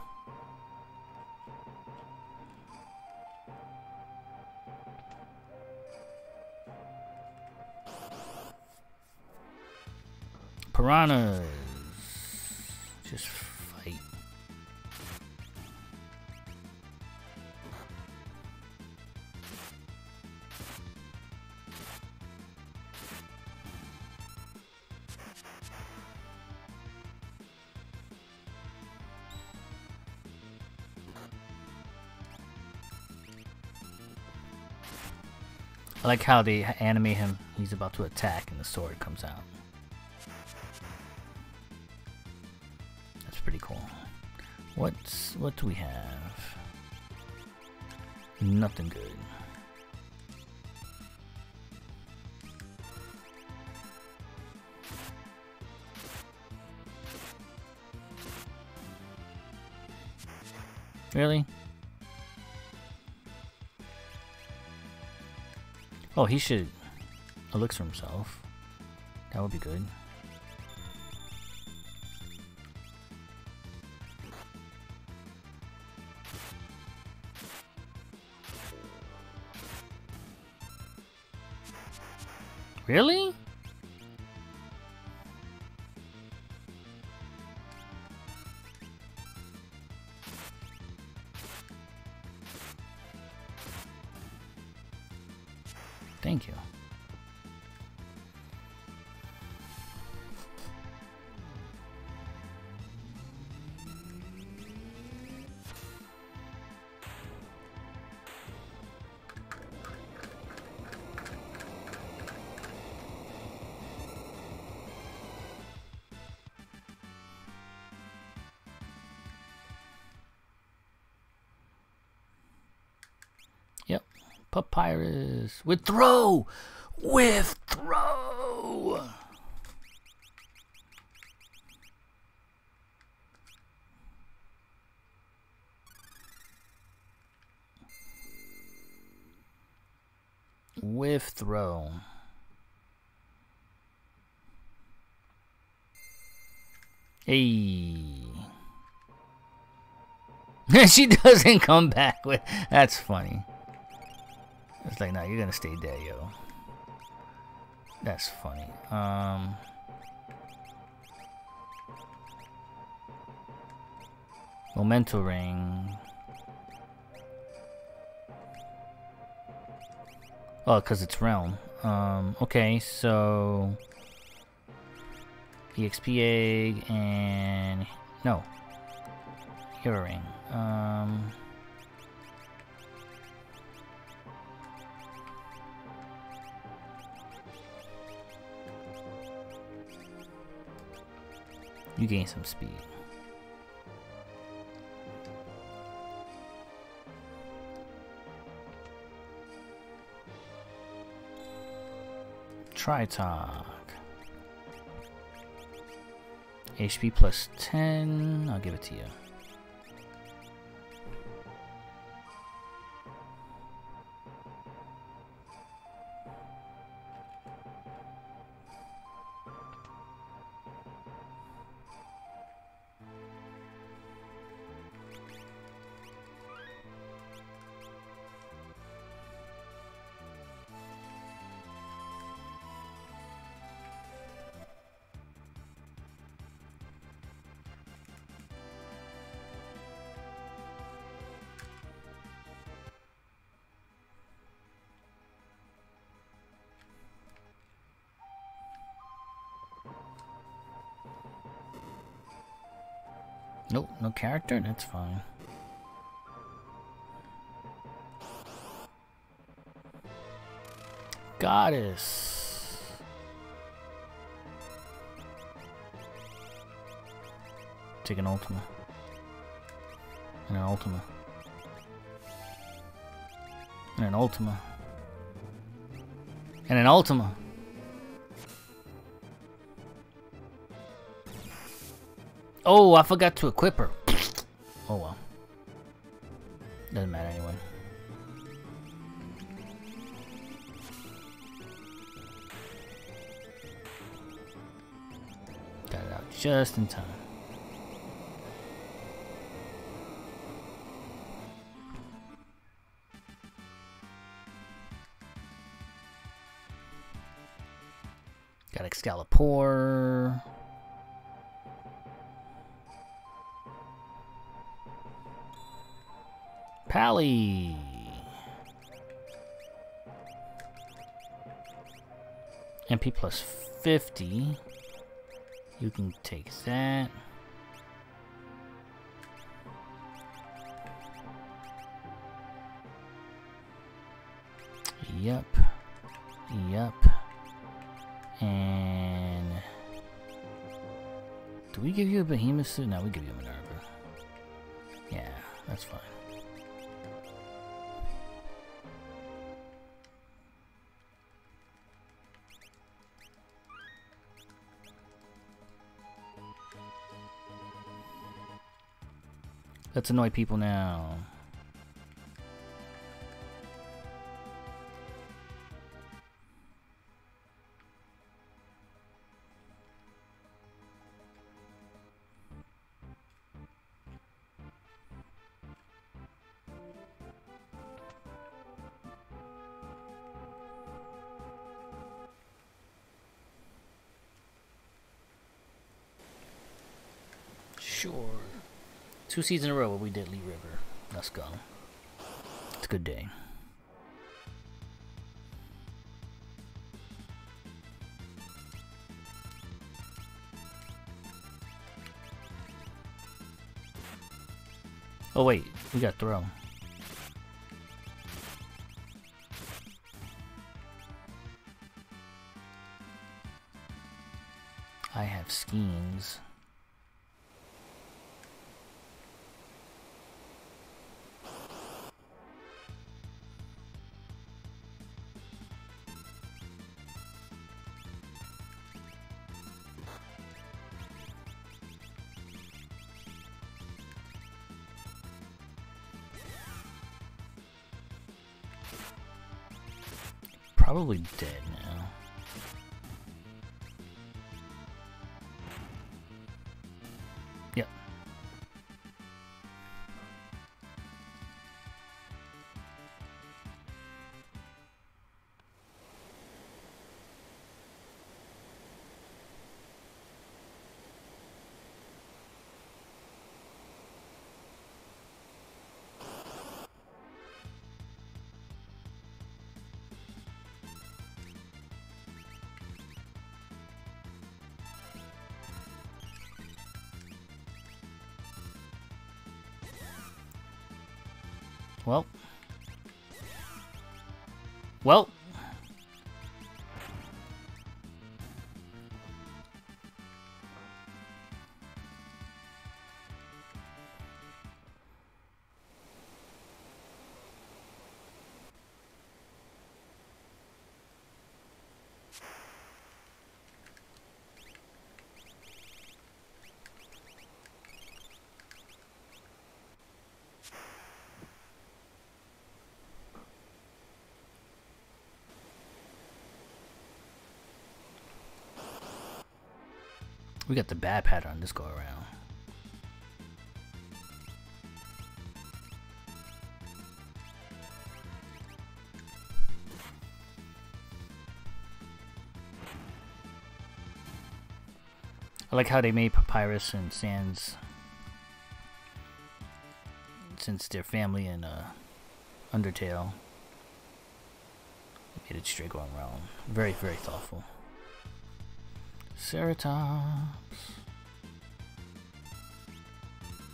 Piranhas. Just fight. I like how they animate him. He's about to attack and the sword comes out. That's pretty cool. What do we have? Nothing good. Really? Oh, he should elixir himself. That would be good. Really? Thank you. Yep. Papyrus. With throw! With throw! With throw. Hey. She doesn't come back with. That's funny. It's like, no, you're gonna stay there, yo. That's funny. Memento ring. Oh, because it's realm. Okay, so EXP egg and no hero ring. You gain some speed. Tritalk. HP plus 10. I'll give it to you. Nope, no character? That's fine. Goddess. Take an Ultima. And an Ultima. And an Ultima. And an Ultima. Oh, I forgot to equip her. Oh well. Doesn't matter anyway. Got it out just in time. Got Excalibur. Pally. MP plus 50. You can take that. Yep. Yep. And do we give you a Behemoth suit? No, we give you a Minerva. Yeah, that's fine. Let's annoy people now. Sure. 2 seasons in a row where we did Lee River. Let's go. It's a good day. Oh wait, we got throw. I have schemes. Probably dead now. Yep. Well. We got the bad pattern this go around. I like how they made Papyrus and Sans, since they're family in Undertale. They made it straight going around. Very, very thoughtful. Ceratops.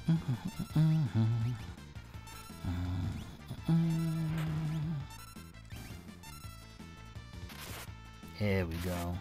Here we go.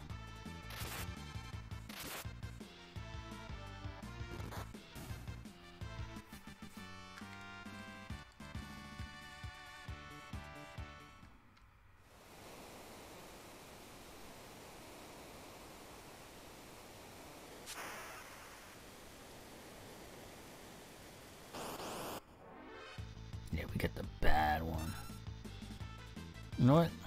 Yeah, we get the bad one. You know what?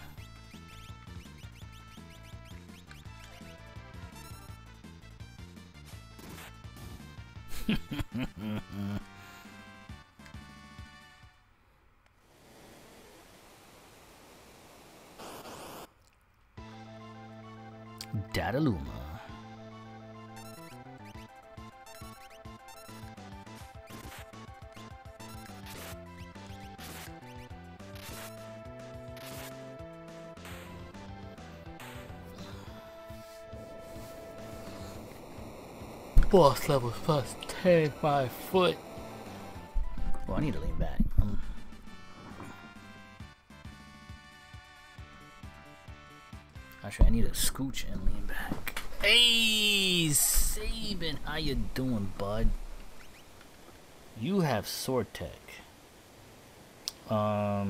Dataluma. Boss levels plus 10 by foot. Oh, I need to lean back. Actually, I need to scooch and lean back. Hey, Sabin, how you doing, bud? You have sword tech. I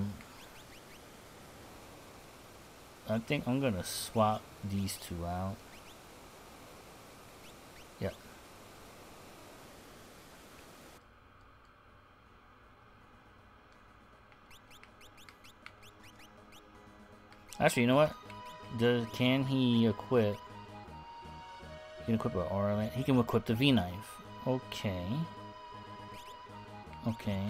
think I'm gonna swap these two out. Yep. Actually, you know what? Can he equip? He can equip an aura. He can equip the V knife. Okay. Okay.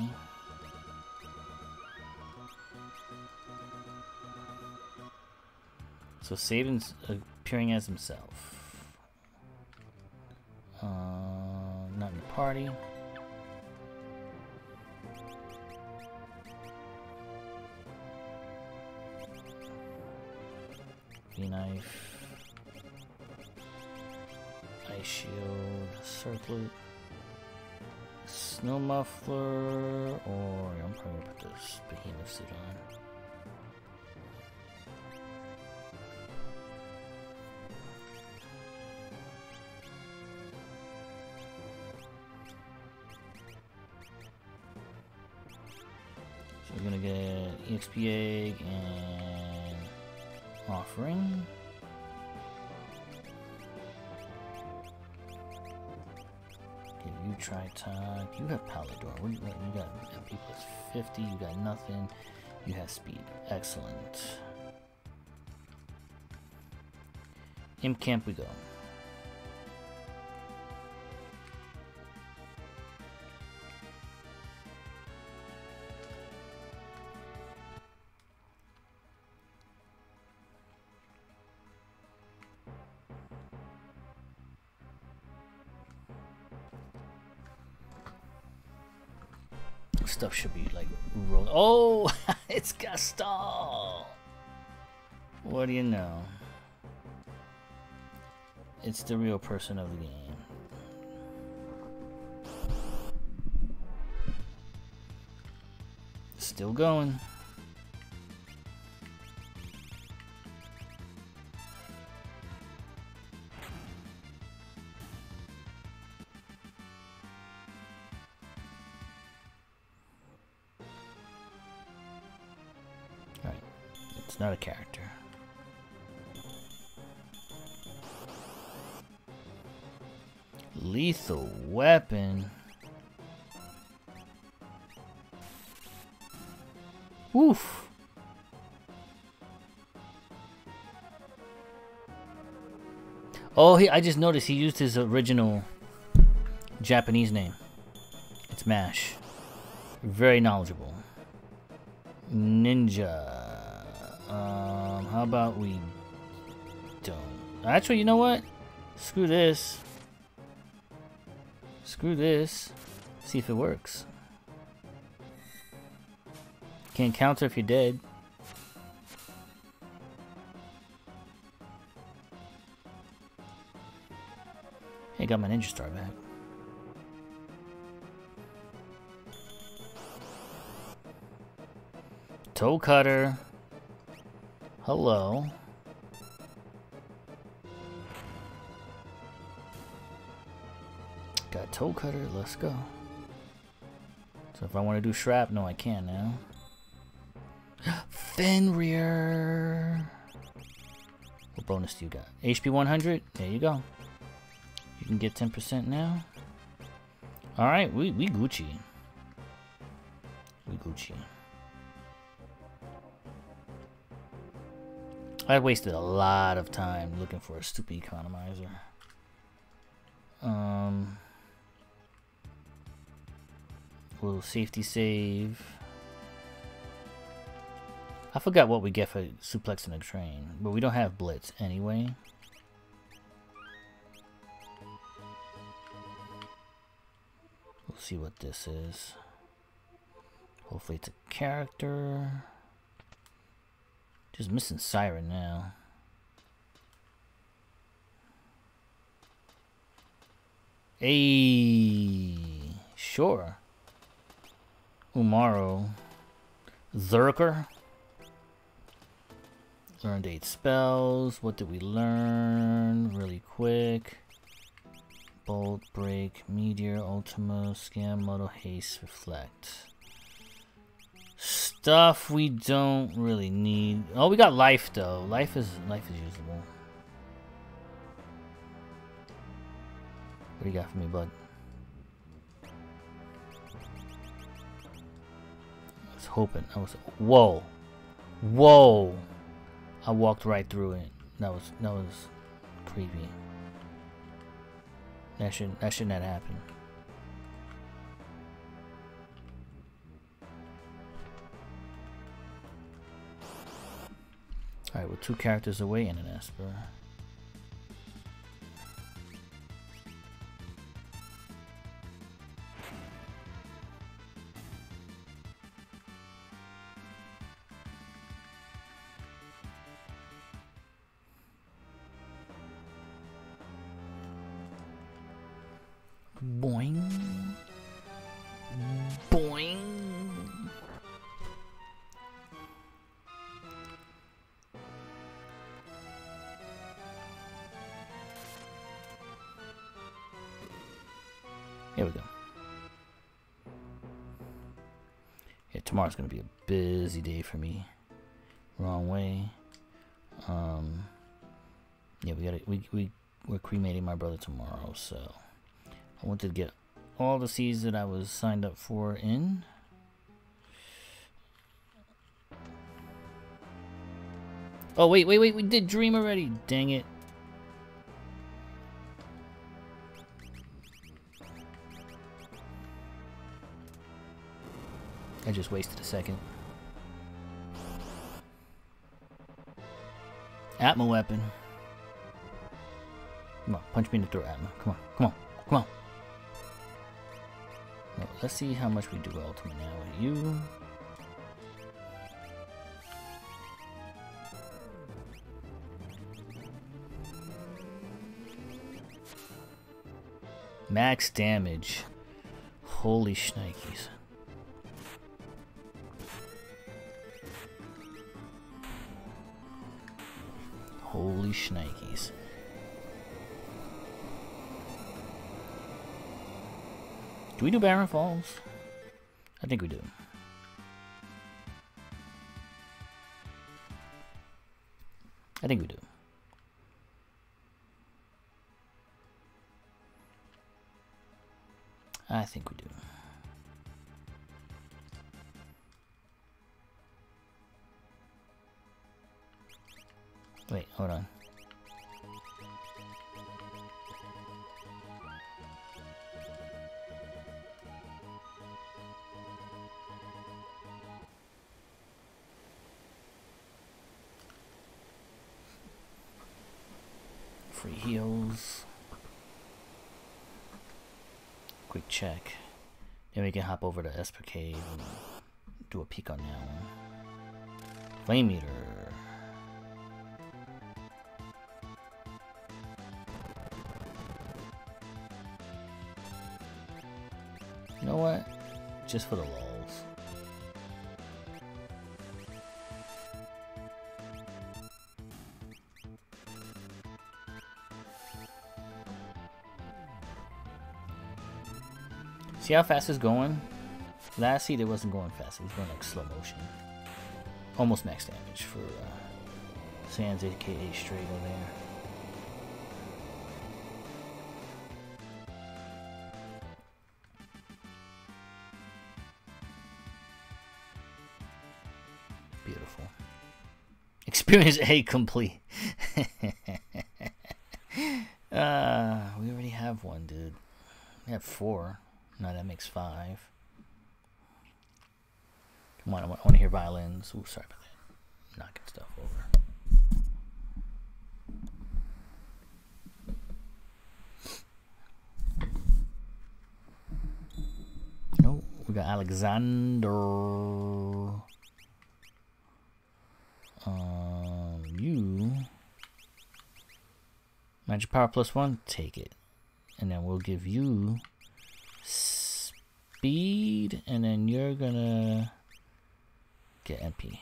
So Sabin's appearing as himself. Not in the party. V-knife. Ice shield. Circlet. Snow muffler. Or I'm probably gonna put this behemoth suit on. So we're gonna get EXP egg and offering. Give you Tri-Talk. You have Pallador. What, you got MP plus 50. You got nothing. You have speed. Excellent. Imp camp we go. Stuff should be like rolling. Oh, it's Gaston. What do you know? It's the real person of the game. Still going. Not a character. Lethal weapon. Oof. Oh, I just noticed he used his original Japanese name. It's MASH. Very knowledgeable. Ninja. How about we don't? Actually, you know what? Screw this. Screw this. See if it works. Can't counter if you're dead. Hey, got my ninja star back. Toe Cutter. Hello. Got Toe Cutter. Let's go. So if I want to do Shrapnel, I can now. Fenrir. What bonus do you got? HP 100? There you go. You can get 10% now. Alright, we Gucci. We Gucci. I wasted a lot of time looking for a stupid economizer. Little safety save. I forgot what we get for suplexing a train, but we don't have blitz anyway. We'll see what this is. Hopefully it's a character. Just missing Siren now. Hey, sure. Umaro. Zerker. Learned 8 spells. What did we learn? Really quick. Bolt, Break, Meteor, Ultima, Scam, Moto, Haste, Reflect. Stuff we don't really need. Oh, we got life though. Life is usable. What do you got for me, bud? I was hoping. Whoa. Whoa. I walked right through it. That was creepy. That shouldn't have happened. Alright, we're 2 characters away and an Esper. Boing. Boing. Here we go. Yeah, tomorrow's gonna be a busy day for me. Wrong way. Yeah, we're cremating my brother tomorrow, so I wanted to get all the seeds that I was signed up for in. Oh, wait, we did Dream already. Dang it. I just wasted a second. Atma weapon. Come on, punch me in the throat, Atma. Come on, come on, come on. Well, let's see how much we do Ultima now with you. Max damage. Holy shnikes. Holy shnikes. Do we do Barren Falls? I think we do. I think we do. I think we do. Wait, hold on. Free heals. Quick check. Then we can hop over to Esper Cave and do a peek on that one. Flame Eater. You know what? Just for the lulz. See how fast it's going? Last heat it wasn't going fast. It was going like slow motion. Almost max damage for Sans aka Strago there. Beautiful. Experience A complete. We already have one, dude. We have 4. Now that makes 5. Come on, I want to hear violins. Ooh, sorry about that. Knocking stuff over. No, we got Alexander. You. Magic power +1, take it. And then we'll give you speed, and then you're gonna get MP.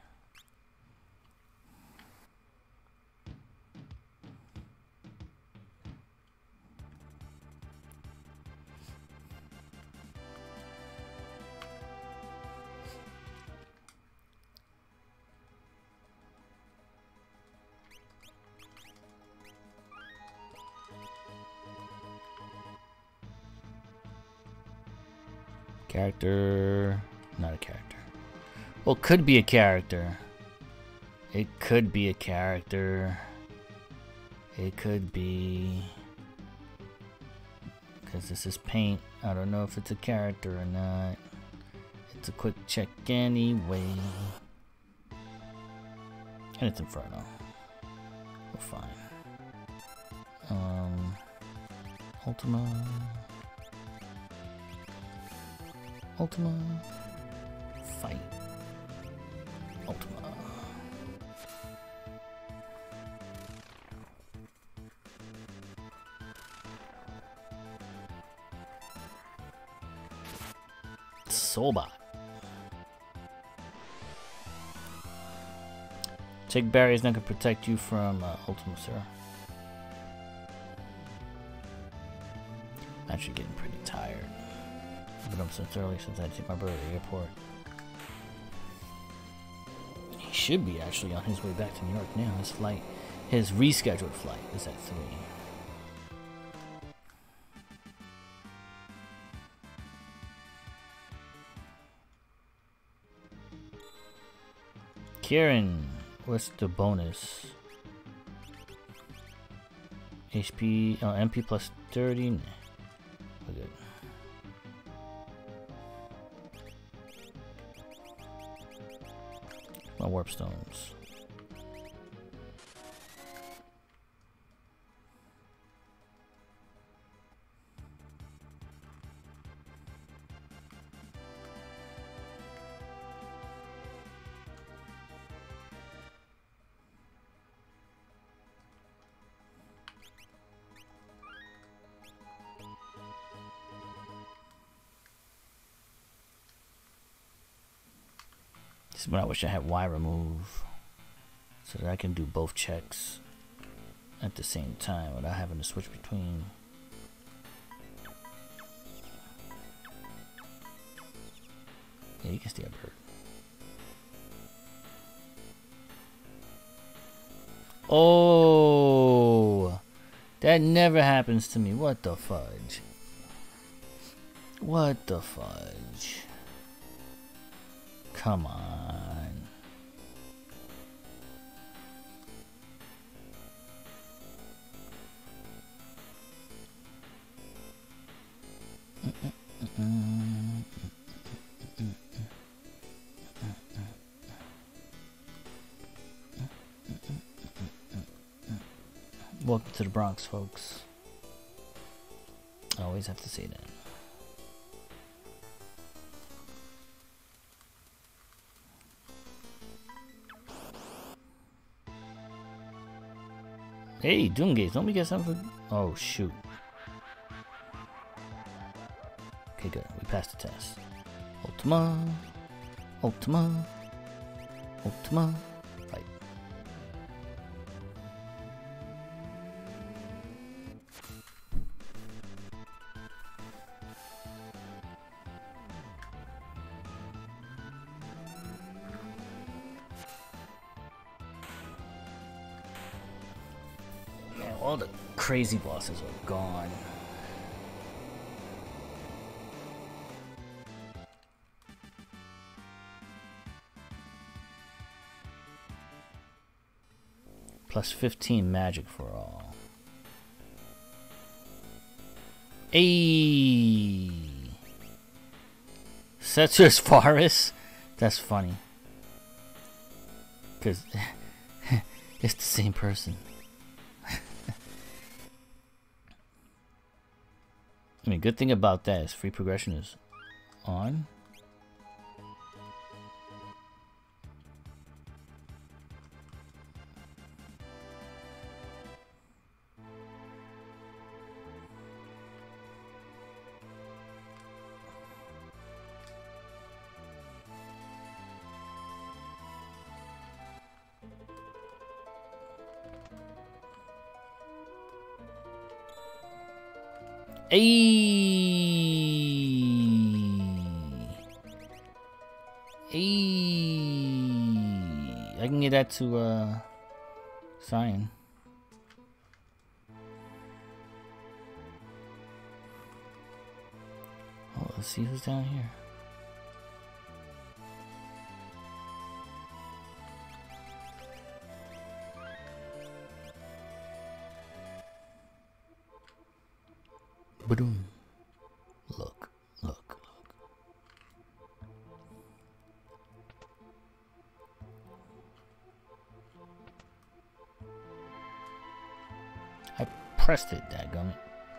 Character, not a character. Well, could be a character. It could be a character. It could be, because this is paint. I don't know if it's a character or not. It's a quick check anyway. And it's Inferno. We're fine. Ultima. Ultima. Fight. Ultima. Soulbot. Check barrier is not going to protect you from Ultima, sir. I'm actually getting pretty tired. I've been up since early since I took my brother to the airport. He should be actually on his way back to New York now. His flight, his rescheduled flight is at 3. Kieran, what's the bonus? HP, MP plus 30. Nah, we're good. My warp stones. This is when I wish I had Y remove, so that I can do both checks at the same time without having to switch between. Yeah, you can stay up here. Oh, that never happens to me. What the fudge? What the fudge? Come on. Welcome to the Bronx, folks. I always have to say that. Hey, Doomgaze, don't we get something? Oh, shoot. Okay, good. We passed the test. Ultima. Ultima. Ultima. Fight. all the crazy bosses are gone. Plus 15 magic for all. Ayy! Setzer's Forest? That's funny. Because it's the same person. I mean, good thing about that is free progression is on. I can get that to Cyan. Oh, let's see who's down here. Ba-doom. Look. I pressed it, dadgummit.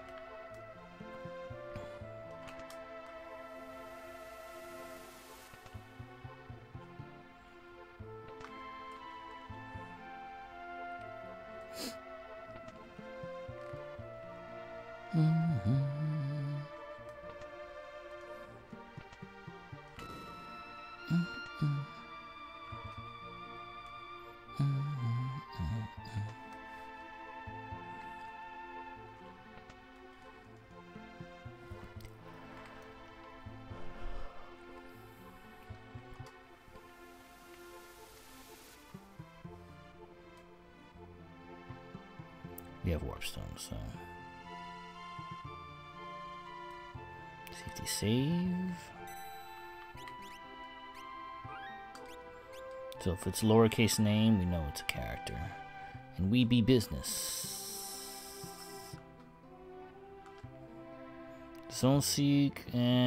We have Warpstone, so safety save. So if it's lowercase name, we know it's a character. And we be business. Zone Seek,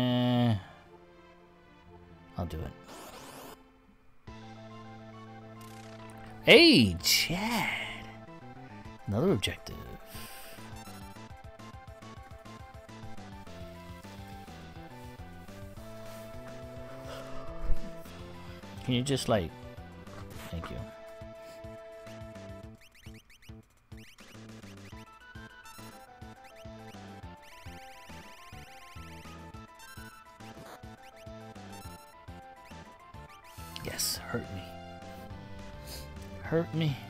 I'll do it. Hey, Chad! Another objective. Can you just like... Thank you. Yes, hurt me. Hurt me.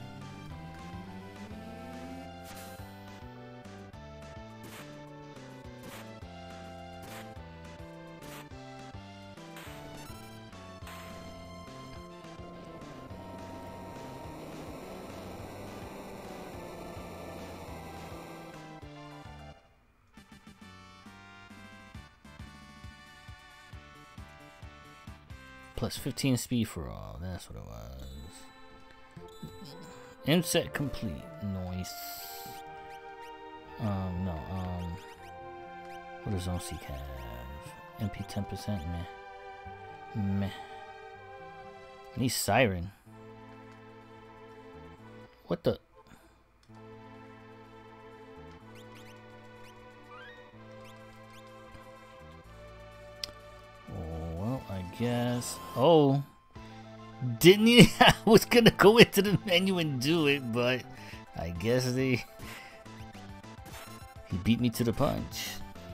Plus 15 speed for all. That's what it was. Inset complete. Nice. No. What does Zone Seek have? MP 10%. Meh. I need Siren. What the? Yes. Oh. Didn't he? I was gonna go into the menu and do it, but I guess he beat me to the punch.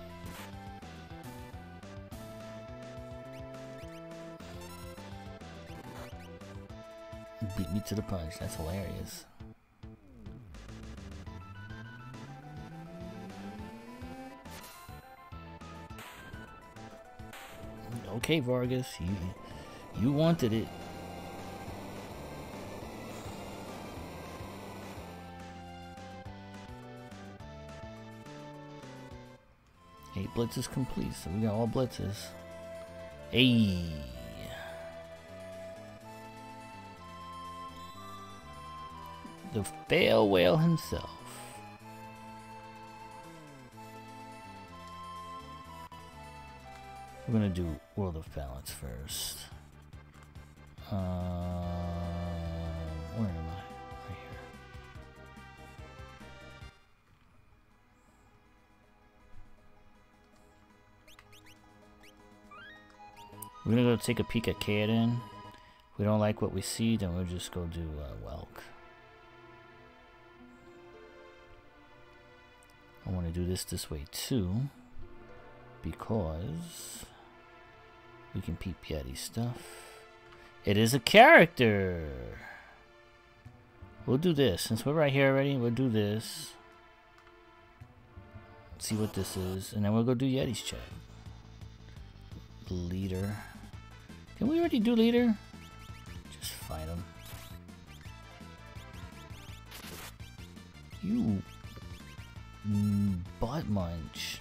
Beat me to the punch. That's hilarious. Okay, Vargas, you wanted it. 8 blitzes complete, so we got all blitzes. Hey. The fail whale himself. We're gonna do World of Balance first. Where am I? Right here. We're gonna go take a peek at Kaden. If we don't like what we see, then we'll just go do Welk. I want to do this way too, because we can peep Yeti stuff. It is a character. We'll do this since we're right here already. We'll do this. See what this is, and then we'll go do Yeti's check. Leader. Can we already do leader? Just fight him. You butt munch.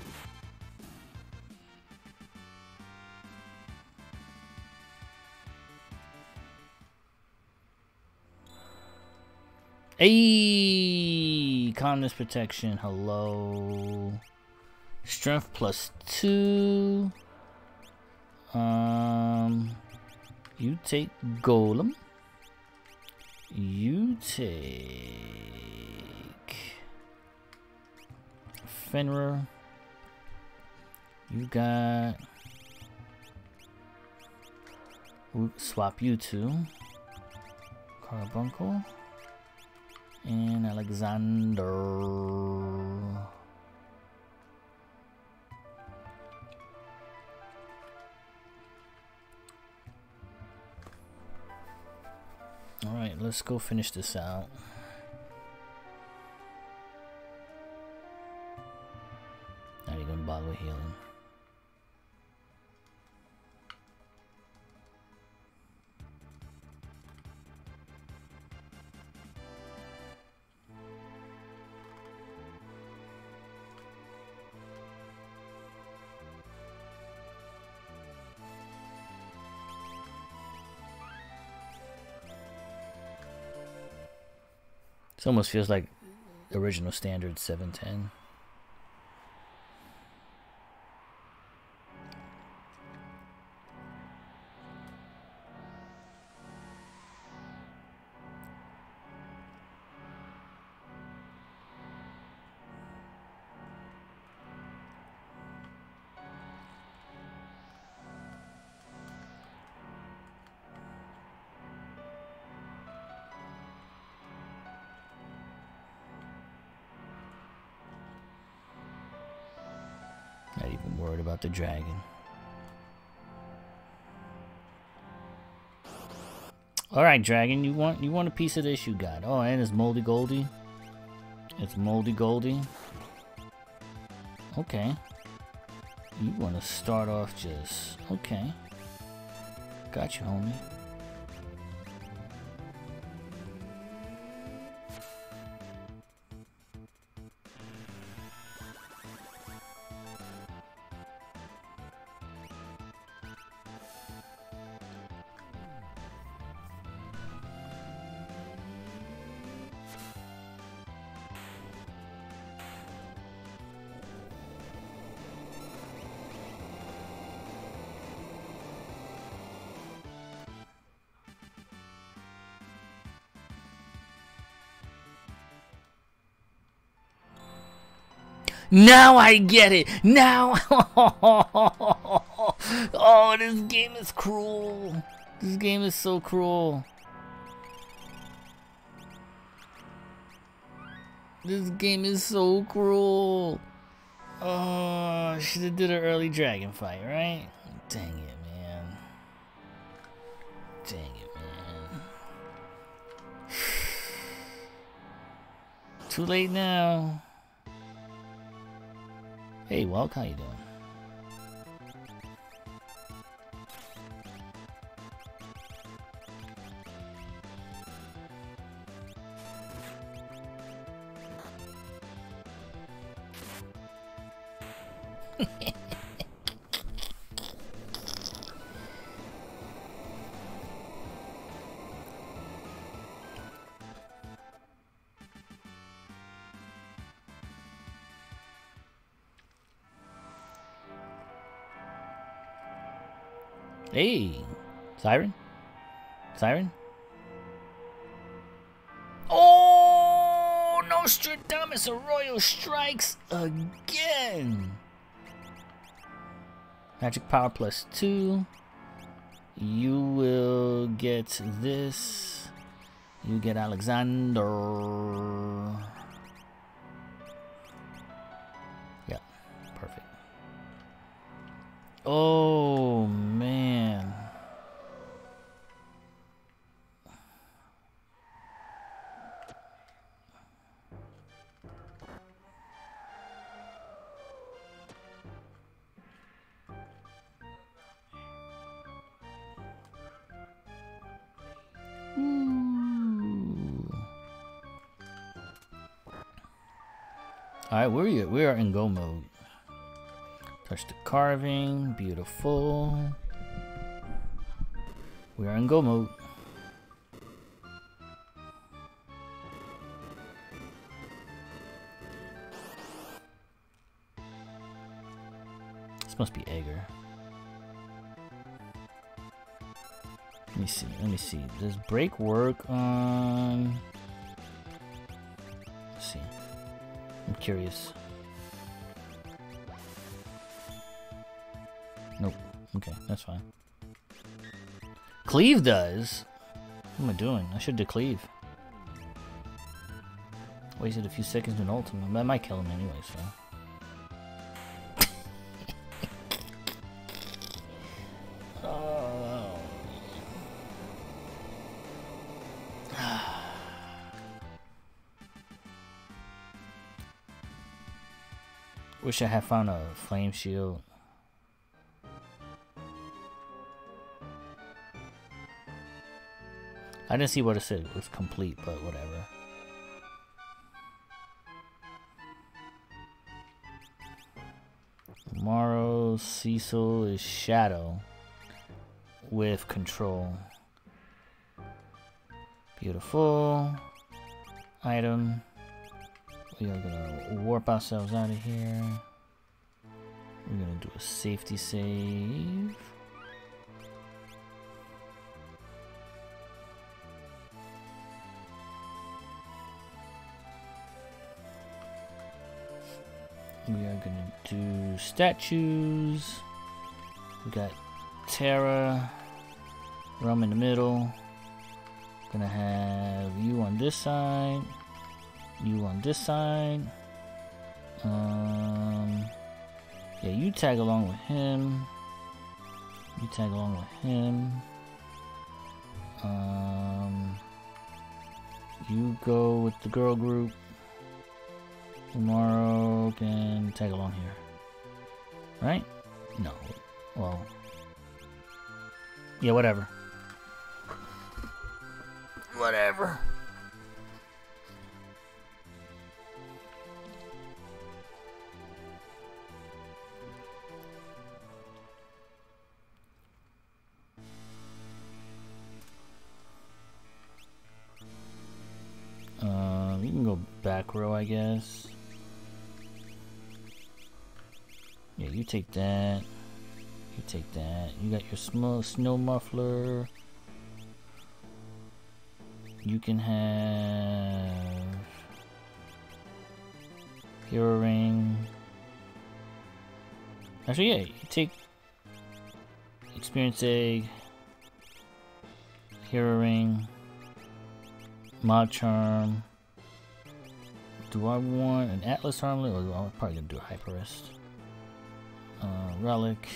Hey, calmness protection. Hello. Strength +2. You take Golem. You take Fenrir. You got. We'll swap you two. Carbuncle. And Alexander. Alright, let's go finish this out. Not even bother with healing. It almost feels like original standard 710. Not even worried about the dragon. Alright, dragon, you want a piece of this, you got. Oh, and it's Moldy Goldie. It's Moldy Goldie. Okay. You want to start off just... Okay. Got you, homie. Now I get it! Now! Oh, this game is cruel. This game is so cruel. This game is so cruel. Oh, I should have did an early dragon fight, right? Dang it, man. Dang it, man. Too late now. Hey, Welk, how you doing? Hey, Siren? Siren? Oh, Nostradamus Arroyo strikes again. Magic power +2. You will get this. You get Alexander. Yeah, perfect. Oh, man. Alright, we are in go mode. Touch the carving, beautiful. We are in go mode. This must be Ager. Let me see. Does break work on... Let's see. I'm curious. Nope. Okay, that's fine. Cleave does? What am I doing? I should do cleave. Wasted a few seconds to an ultimate. That might kill him anyway, so... Wish I had found a flame shield. I didn't see what it said. It was complete, but whatever. Tomorrow, Cecil is Shadow with control. Beautiful. Item. We are gonna warp ourselves out of here. We're gonna do a safety save. We are gonna do statues. We got Terra, Rum in the middle. Gonna have you on this side. You on this side. Yeah, you tag along with him. You tag along with him. You go with the girl group. Tomorrow can tag along here. Right? No. Well. Yeah, whatever. Whatever. You can go back row, I guess. Yeah, you take that. You take that. You got your snow muffler. You can have hero ring. Actually, yeah, you take experience egg, hero ring, mod charm. Do I want an Atlas Armlet, or I'm probably gonna do a Hyperist? Relic.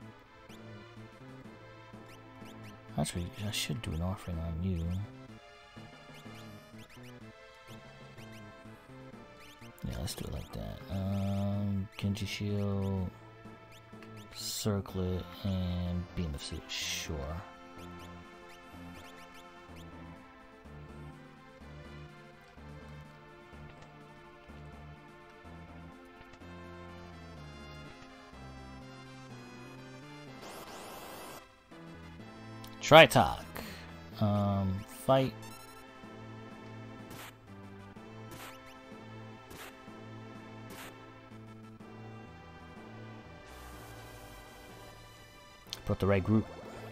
Actually, I should do an offering on you. Yeah, let's do it like that. Genji Shield, Circlet, and Beam of Suit. Sure. Tritok. Fight. Brought the right group.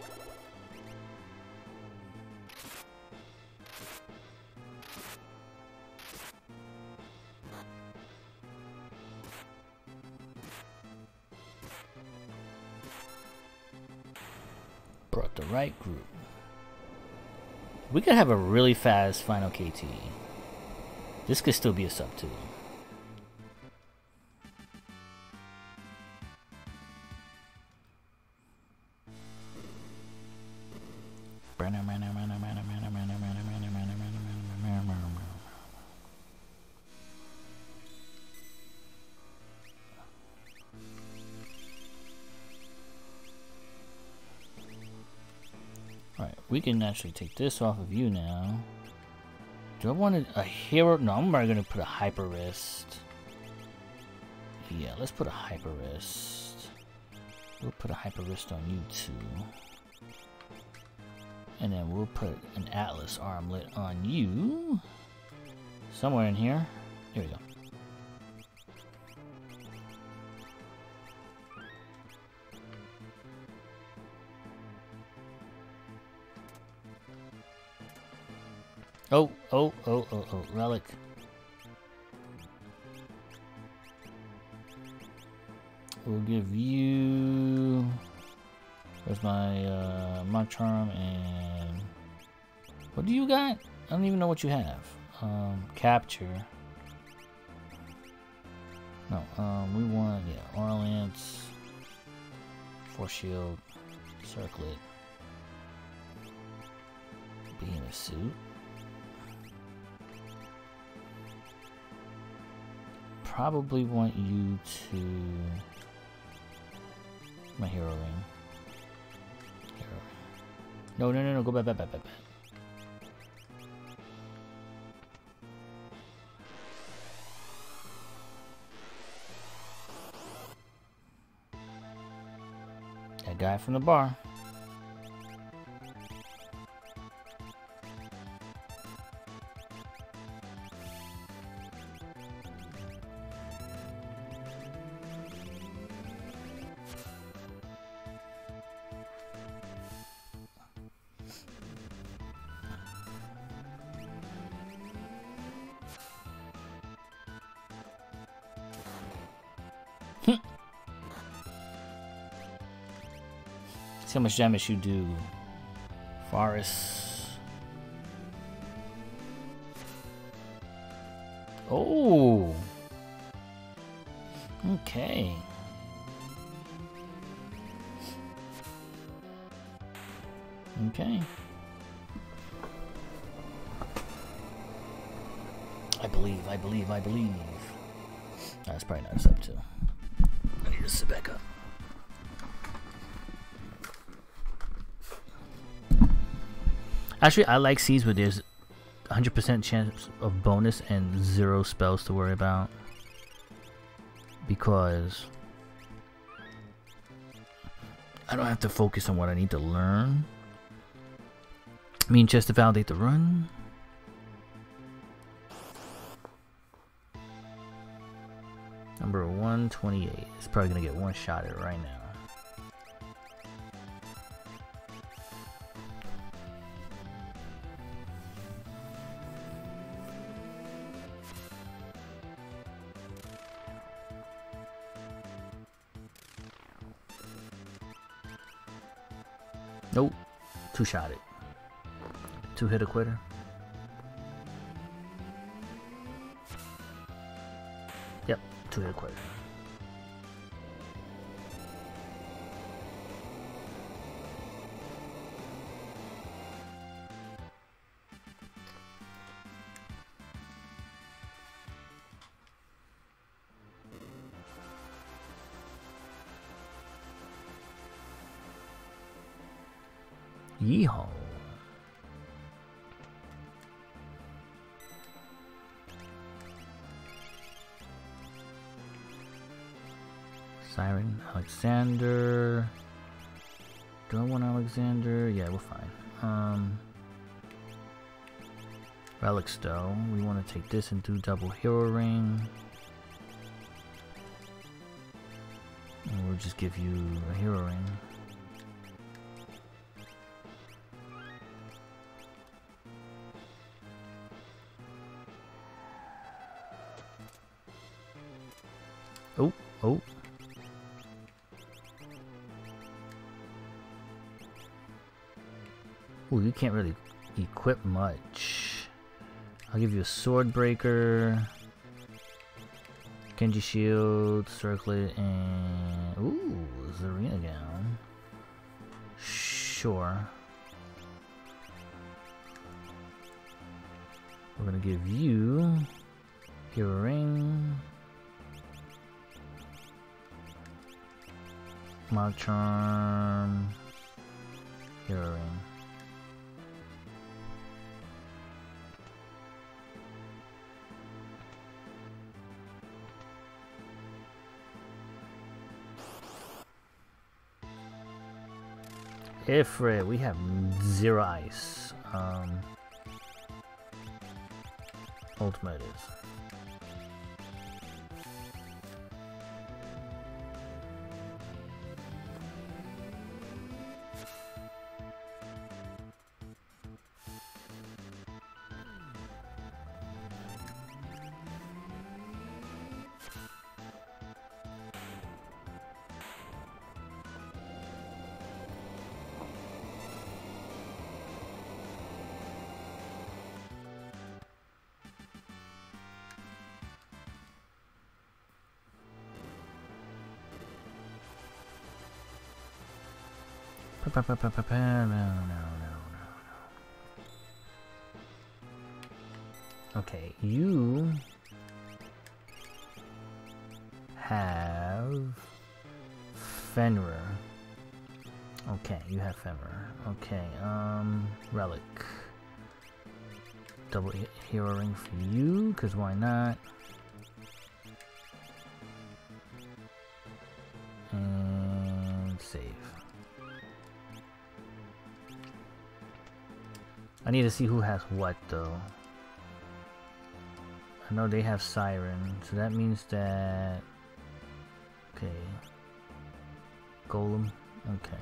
Brought the right group. We could have a really fast final KT. This could still be a sub 2. Alright, we can actually take this off of you now. Do I want a hero? No, I'm probably going to put a Hyper Wrist. Yeah, let's put a Hyper Wrist. We'll put a Hyper Wrist on you too. And then we'll put an Atlas Armlet on you. Somewhere in here. Here we go. Oh, Relic. We'll give you... Where's my Charm and... What do you got? I don't even know what you have. Capture. No, we want, yeah, Aura Lance, Force Shield, Circlet, be in a suit. Probably want you to... My Hero Ring. No, go back. That guy from the bar. See how much damage you do. Forest. Oh. Okay. Okay. I believe. That's probably not a sub 2. I need to sit back up. Actually, I like Seas where there's 100% chance of bonus and 0 spells to worry about. Because I don't have to focus on what I need to learn. I mean, just to validate the run. Number 128. It's probably going to get one shot at it right now. Nope. 2-shot it. 2-hit a quitter. Yep, 2-hit a quitter. Yeehaw. Siren Alexander. Do I want Alexander? Yeah, we're fine. Relics though. We want to take this and do double hero ring. And we'll just give you a hero ring. Oh, oh. Ooh, you can't really equip much. I'll give you a sword breaker, Genji shield, circlet, and ooh, Zarina gown. Sure. We're gonna give you hero ring, Mild charm, hero ring. Ifrit, we have 0 ice. Ultimate is. No. Okay, you have Fenrir. Okay, you have Fenrir. Okay, Relic. Double hero ring for you, cause why not? And save. I need to see who has what though. I know they have Siren, so that means that... Okay. Golem? Okay.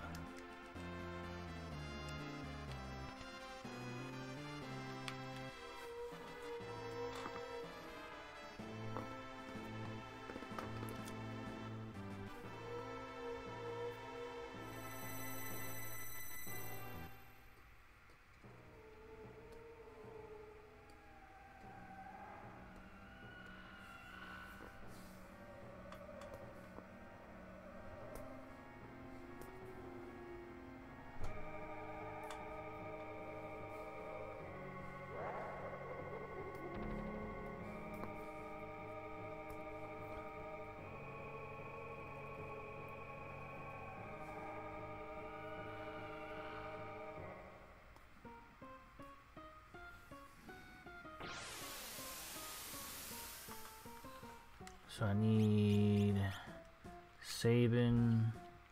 So I need Sabin,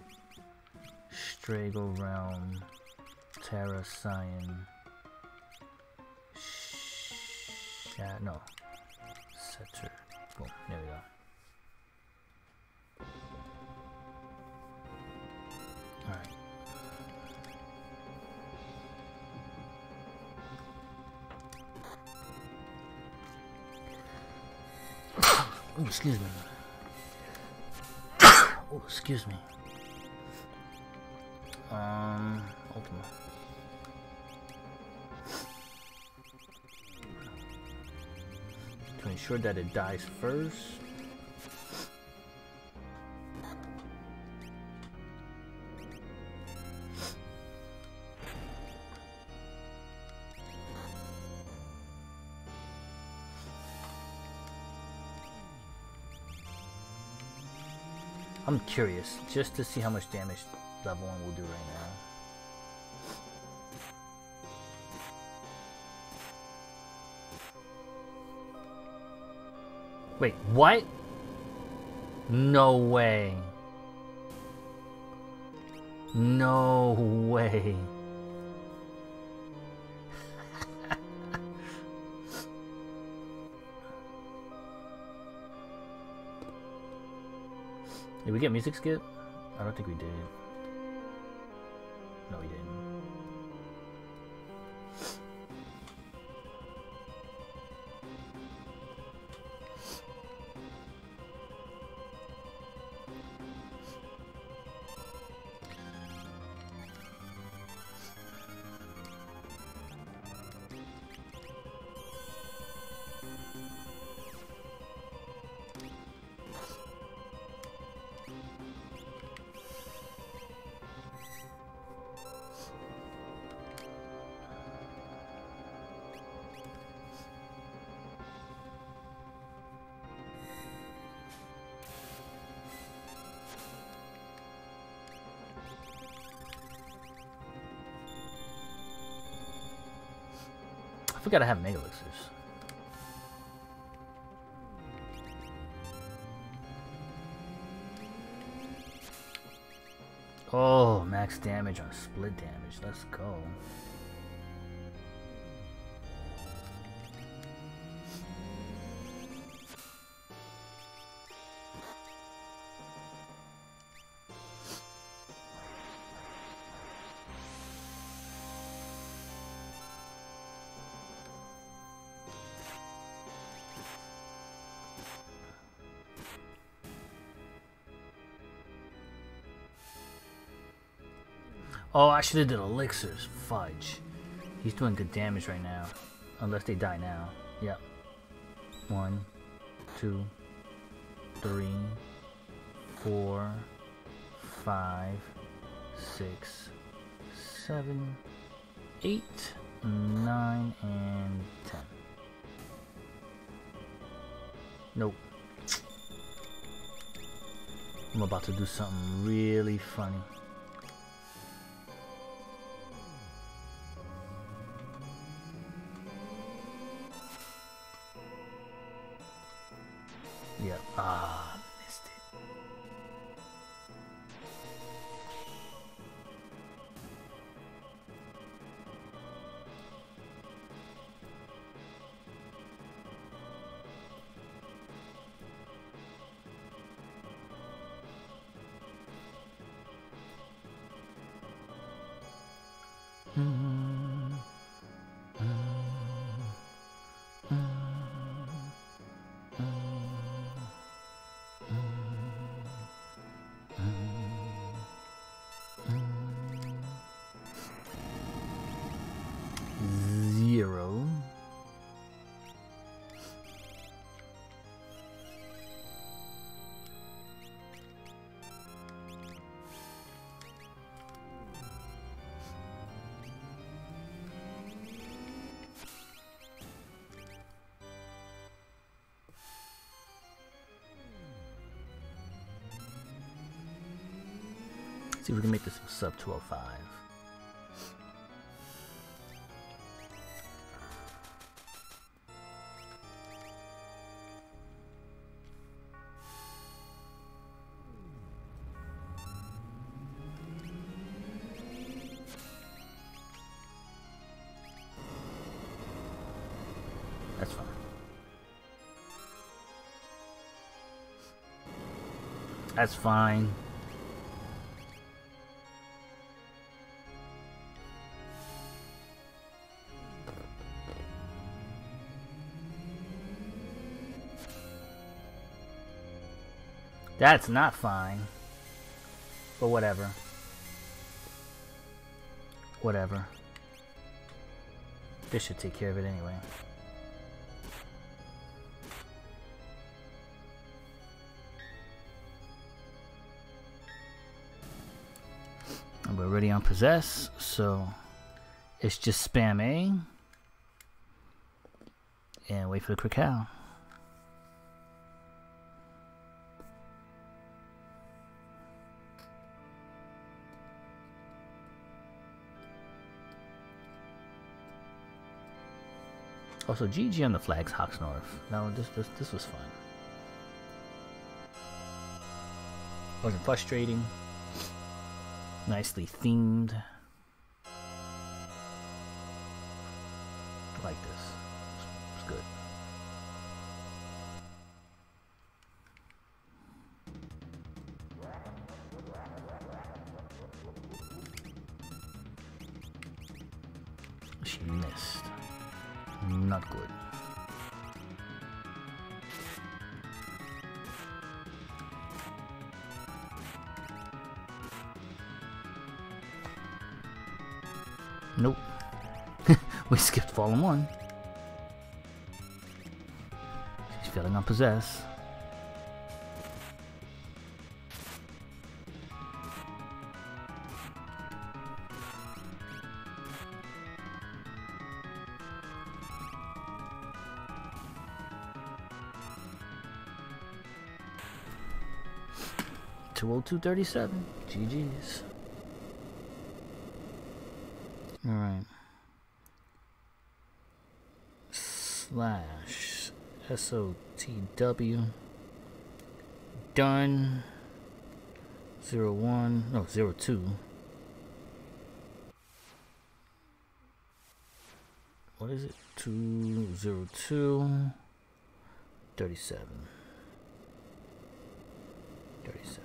Strago Realm, Terra Cyan, no, Setter. Boom, there we go. Alright. Oh, excuse me. Oh, excuse me. Ultima. To ensure that it dies first. I'm curious, just to see how much damage level 1 will do right now. Wait, what? No way. No way. Did we get music skip? I don't think we did. No, we didn't. I forgot I have mega elixirs. Oh, max damage on split damage. Let's go. Oh, I should have did elixirs. Fudge. He's doing good damage right now. Unless they die now. Yep. 1, 2, 3, 4, 5, 6, 7, 8, 9, and 10. Nope. I'm about to do something really funny. Yep. Ah, missed it. Zero. See if we can make this sub 205. That's fine. That's fine. That's not fine. But whatever. Whatever. This should take care of it anyway. And we're already on possess, so it's just spam A and wait for the Cricale. Also, GG on the flags, Hawksnorth. No, this was fun. Wasn't frustrating. Nicely themed. I like this. It's good. She missed. Not good. Nope. We skipped Fallen 1. She's feeling unpossessed. $202.37. GG's. Alright. Slash SOTW. Done. 01. No, 02. What is it? 202. 37. 37.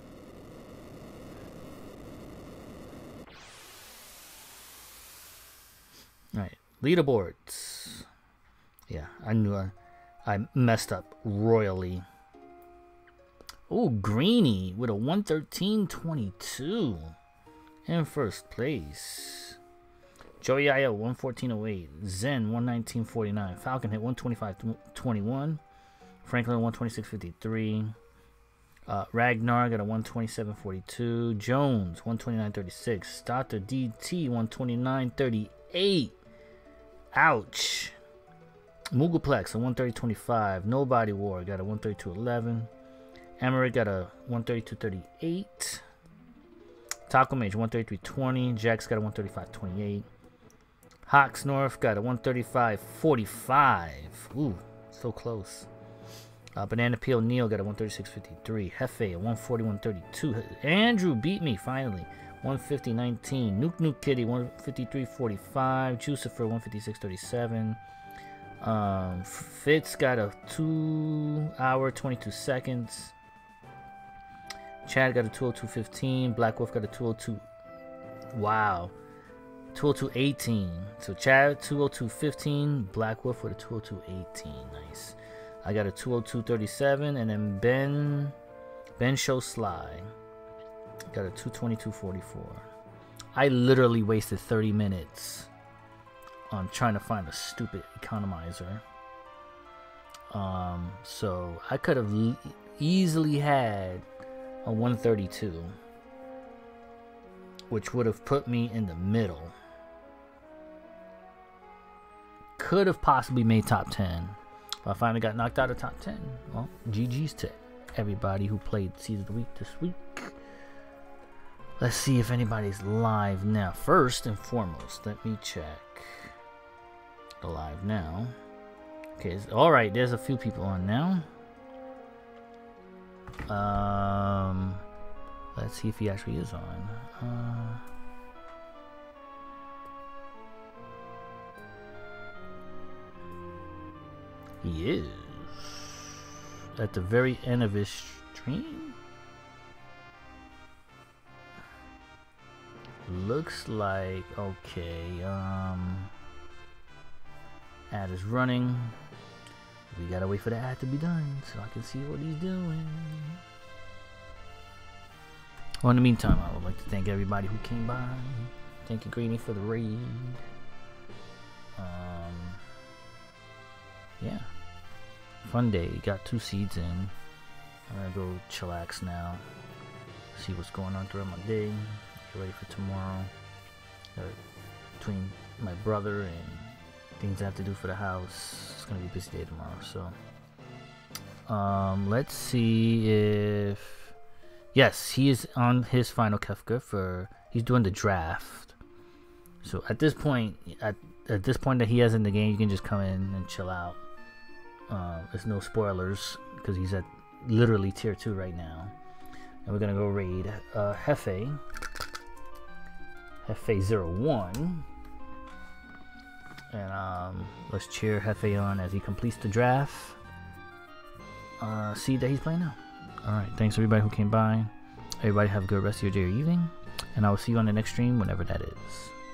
Alright, leaderboards. Yeah, I knew I messed up royally. Oh, Greeny with a 113.22 in first place. Joey Io 114.08. Zen 119.49. Falcon hit 125.21. Franklin 126.53. Ragnar got a 127.42. Jones 129.36. Dr. DT 129.38. Ouch. Moogleplex a 130.25. Nobody War got a 132.11. Emmerich got a 132.38. Taco Mage 133.20. Jax got a 135.28. Hawks North got a 135.45. Ooh, so close. Banana Peel Neil got a 136.53. Hefe a 141.32. Andrew beat me finally. 150.19. Nuke Kitty 153.45. Jucifer 156.37. Fitz got a 2 hour 22 seconds. Chad got a 202.15. Black Wolf got a 202. Wow. 202.18. So Chad 202.15. Black Wolf with a 202.18. Nice. I got a 202.37. And then Ben Show Sly got a 222.44. I literally wasted 30 minutes on trying to find a stupid economizer. So I could have easily had a 132, which would have put me in the middle. Could have possibly made top 10. But I finally got knocked out of top 10. Well, GG's to everybody who played Seeds of the Week this week. Let's see if anybody's live now. First and foremost, let me check the live now. Okay, alright, there's a few people on now. Let's see if he actually is on. He is at the very end of his stream. Looks like okay. Ad is running. We gotta wait for the ad to be done so I can see what he's doing. Well, in the meantime, I would like to thank everybody who came by. Thank you, Greeny, for the raid. Yeah, fun day. Got 2 seeds in. I'm gonna go chillax now. See what's going on throughout my day. Get ready for tomorrow. Between my brother and things I have to do for the house, it's gonna be a busy day tomorrow. So, let's see if yes, he is on his final Kefka for. He's doing the draft. So at this point, at this point that he has in the game, you can just come in and chill out. There's no spoilers because he's at literally tier 2 right now, and we're gonna go raid Hefe. Hefe01. And let's cheer Hefe on as he completes the draft. See that he's playing now. Alright, thanks everybody who came by. Everybody have a good rest of your day or evening. And I will see you on the next stream whenever that is.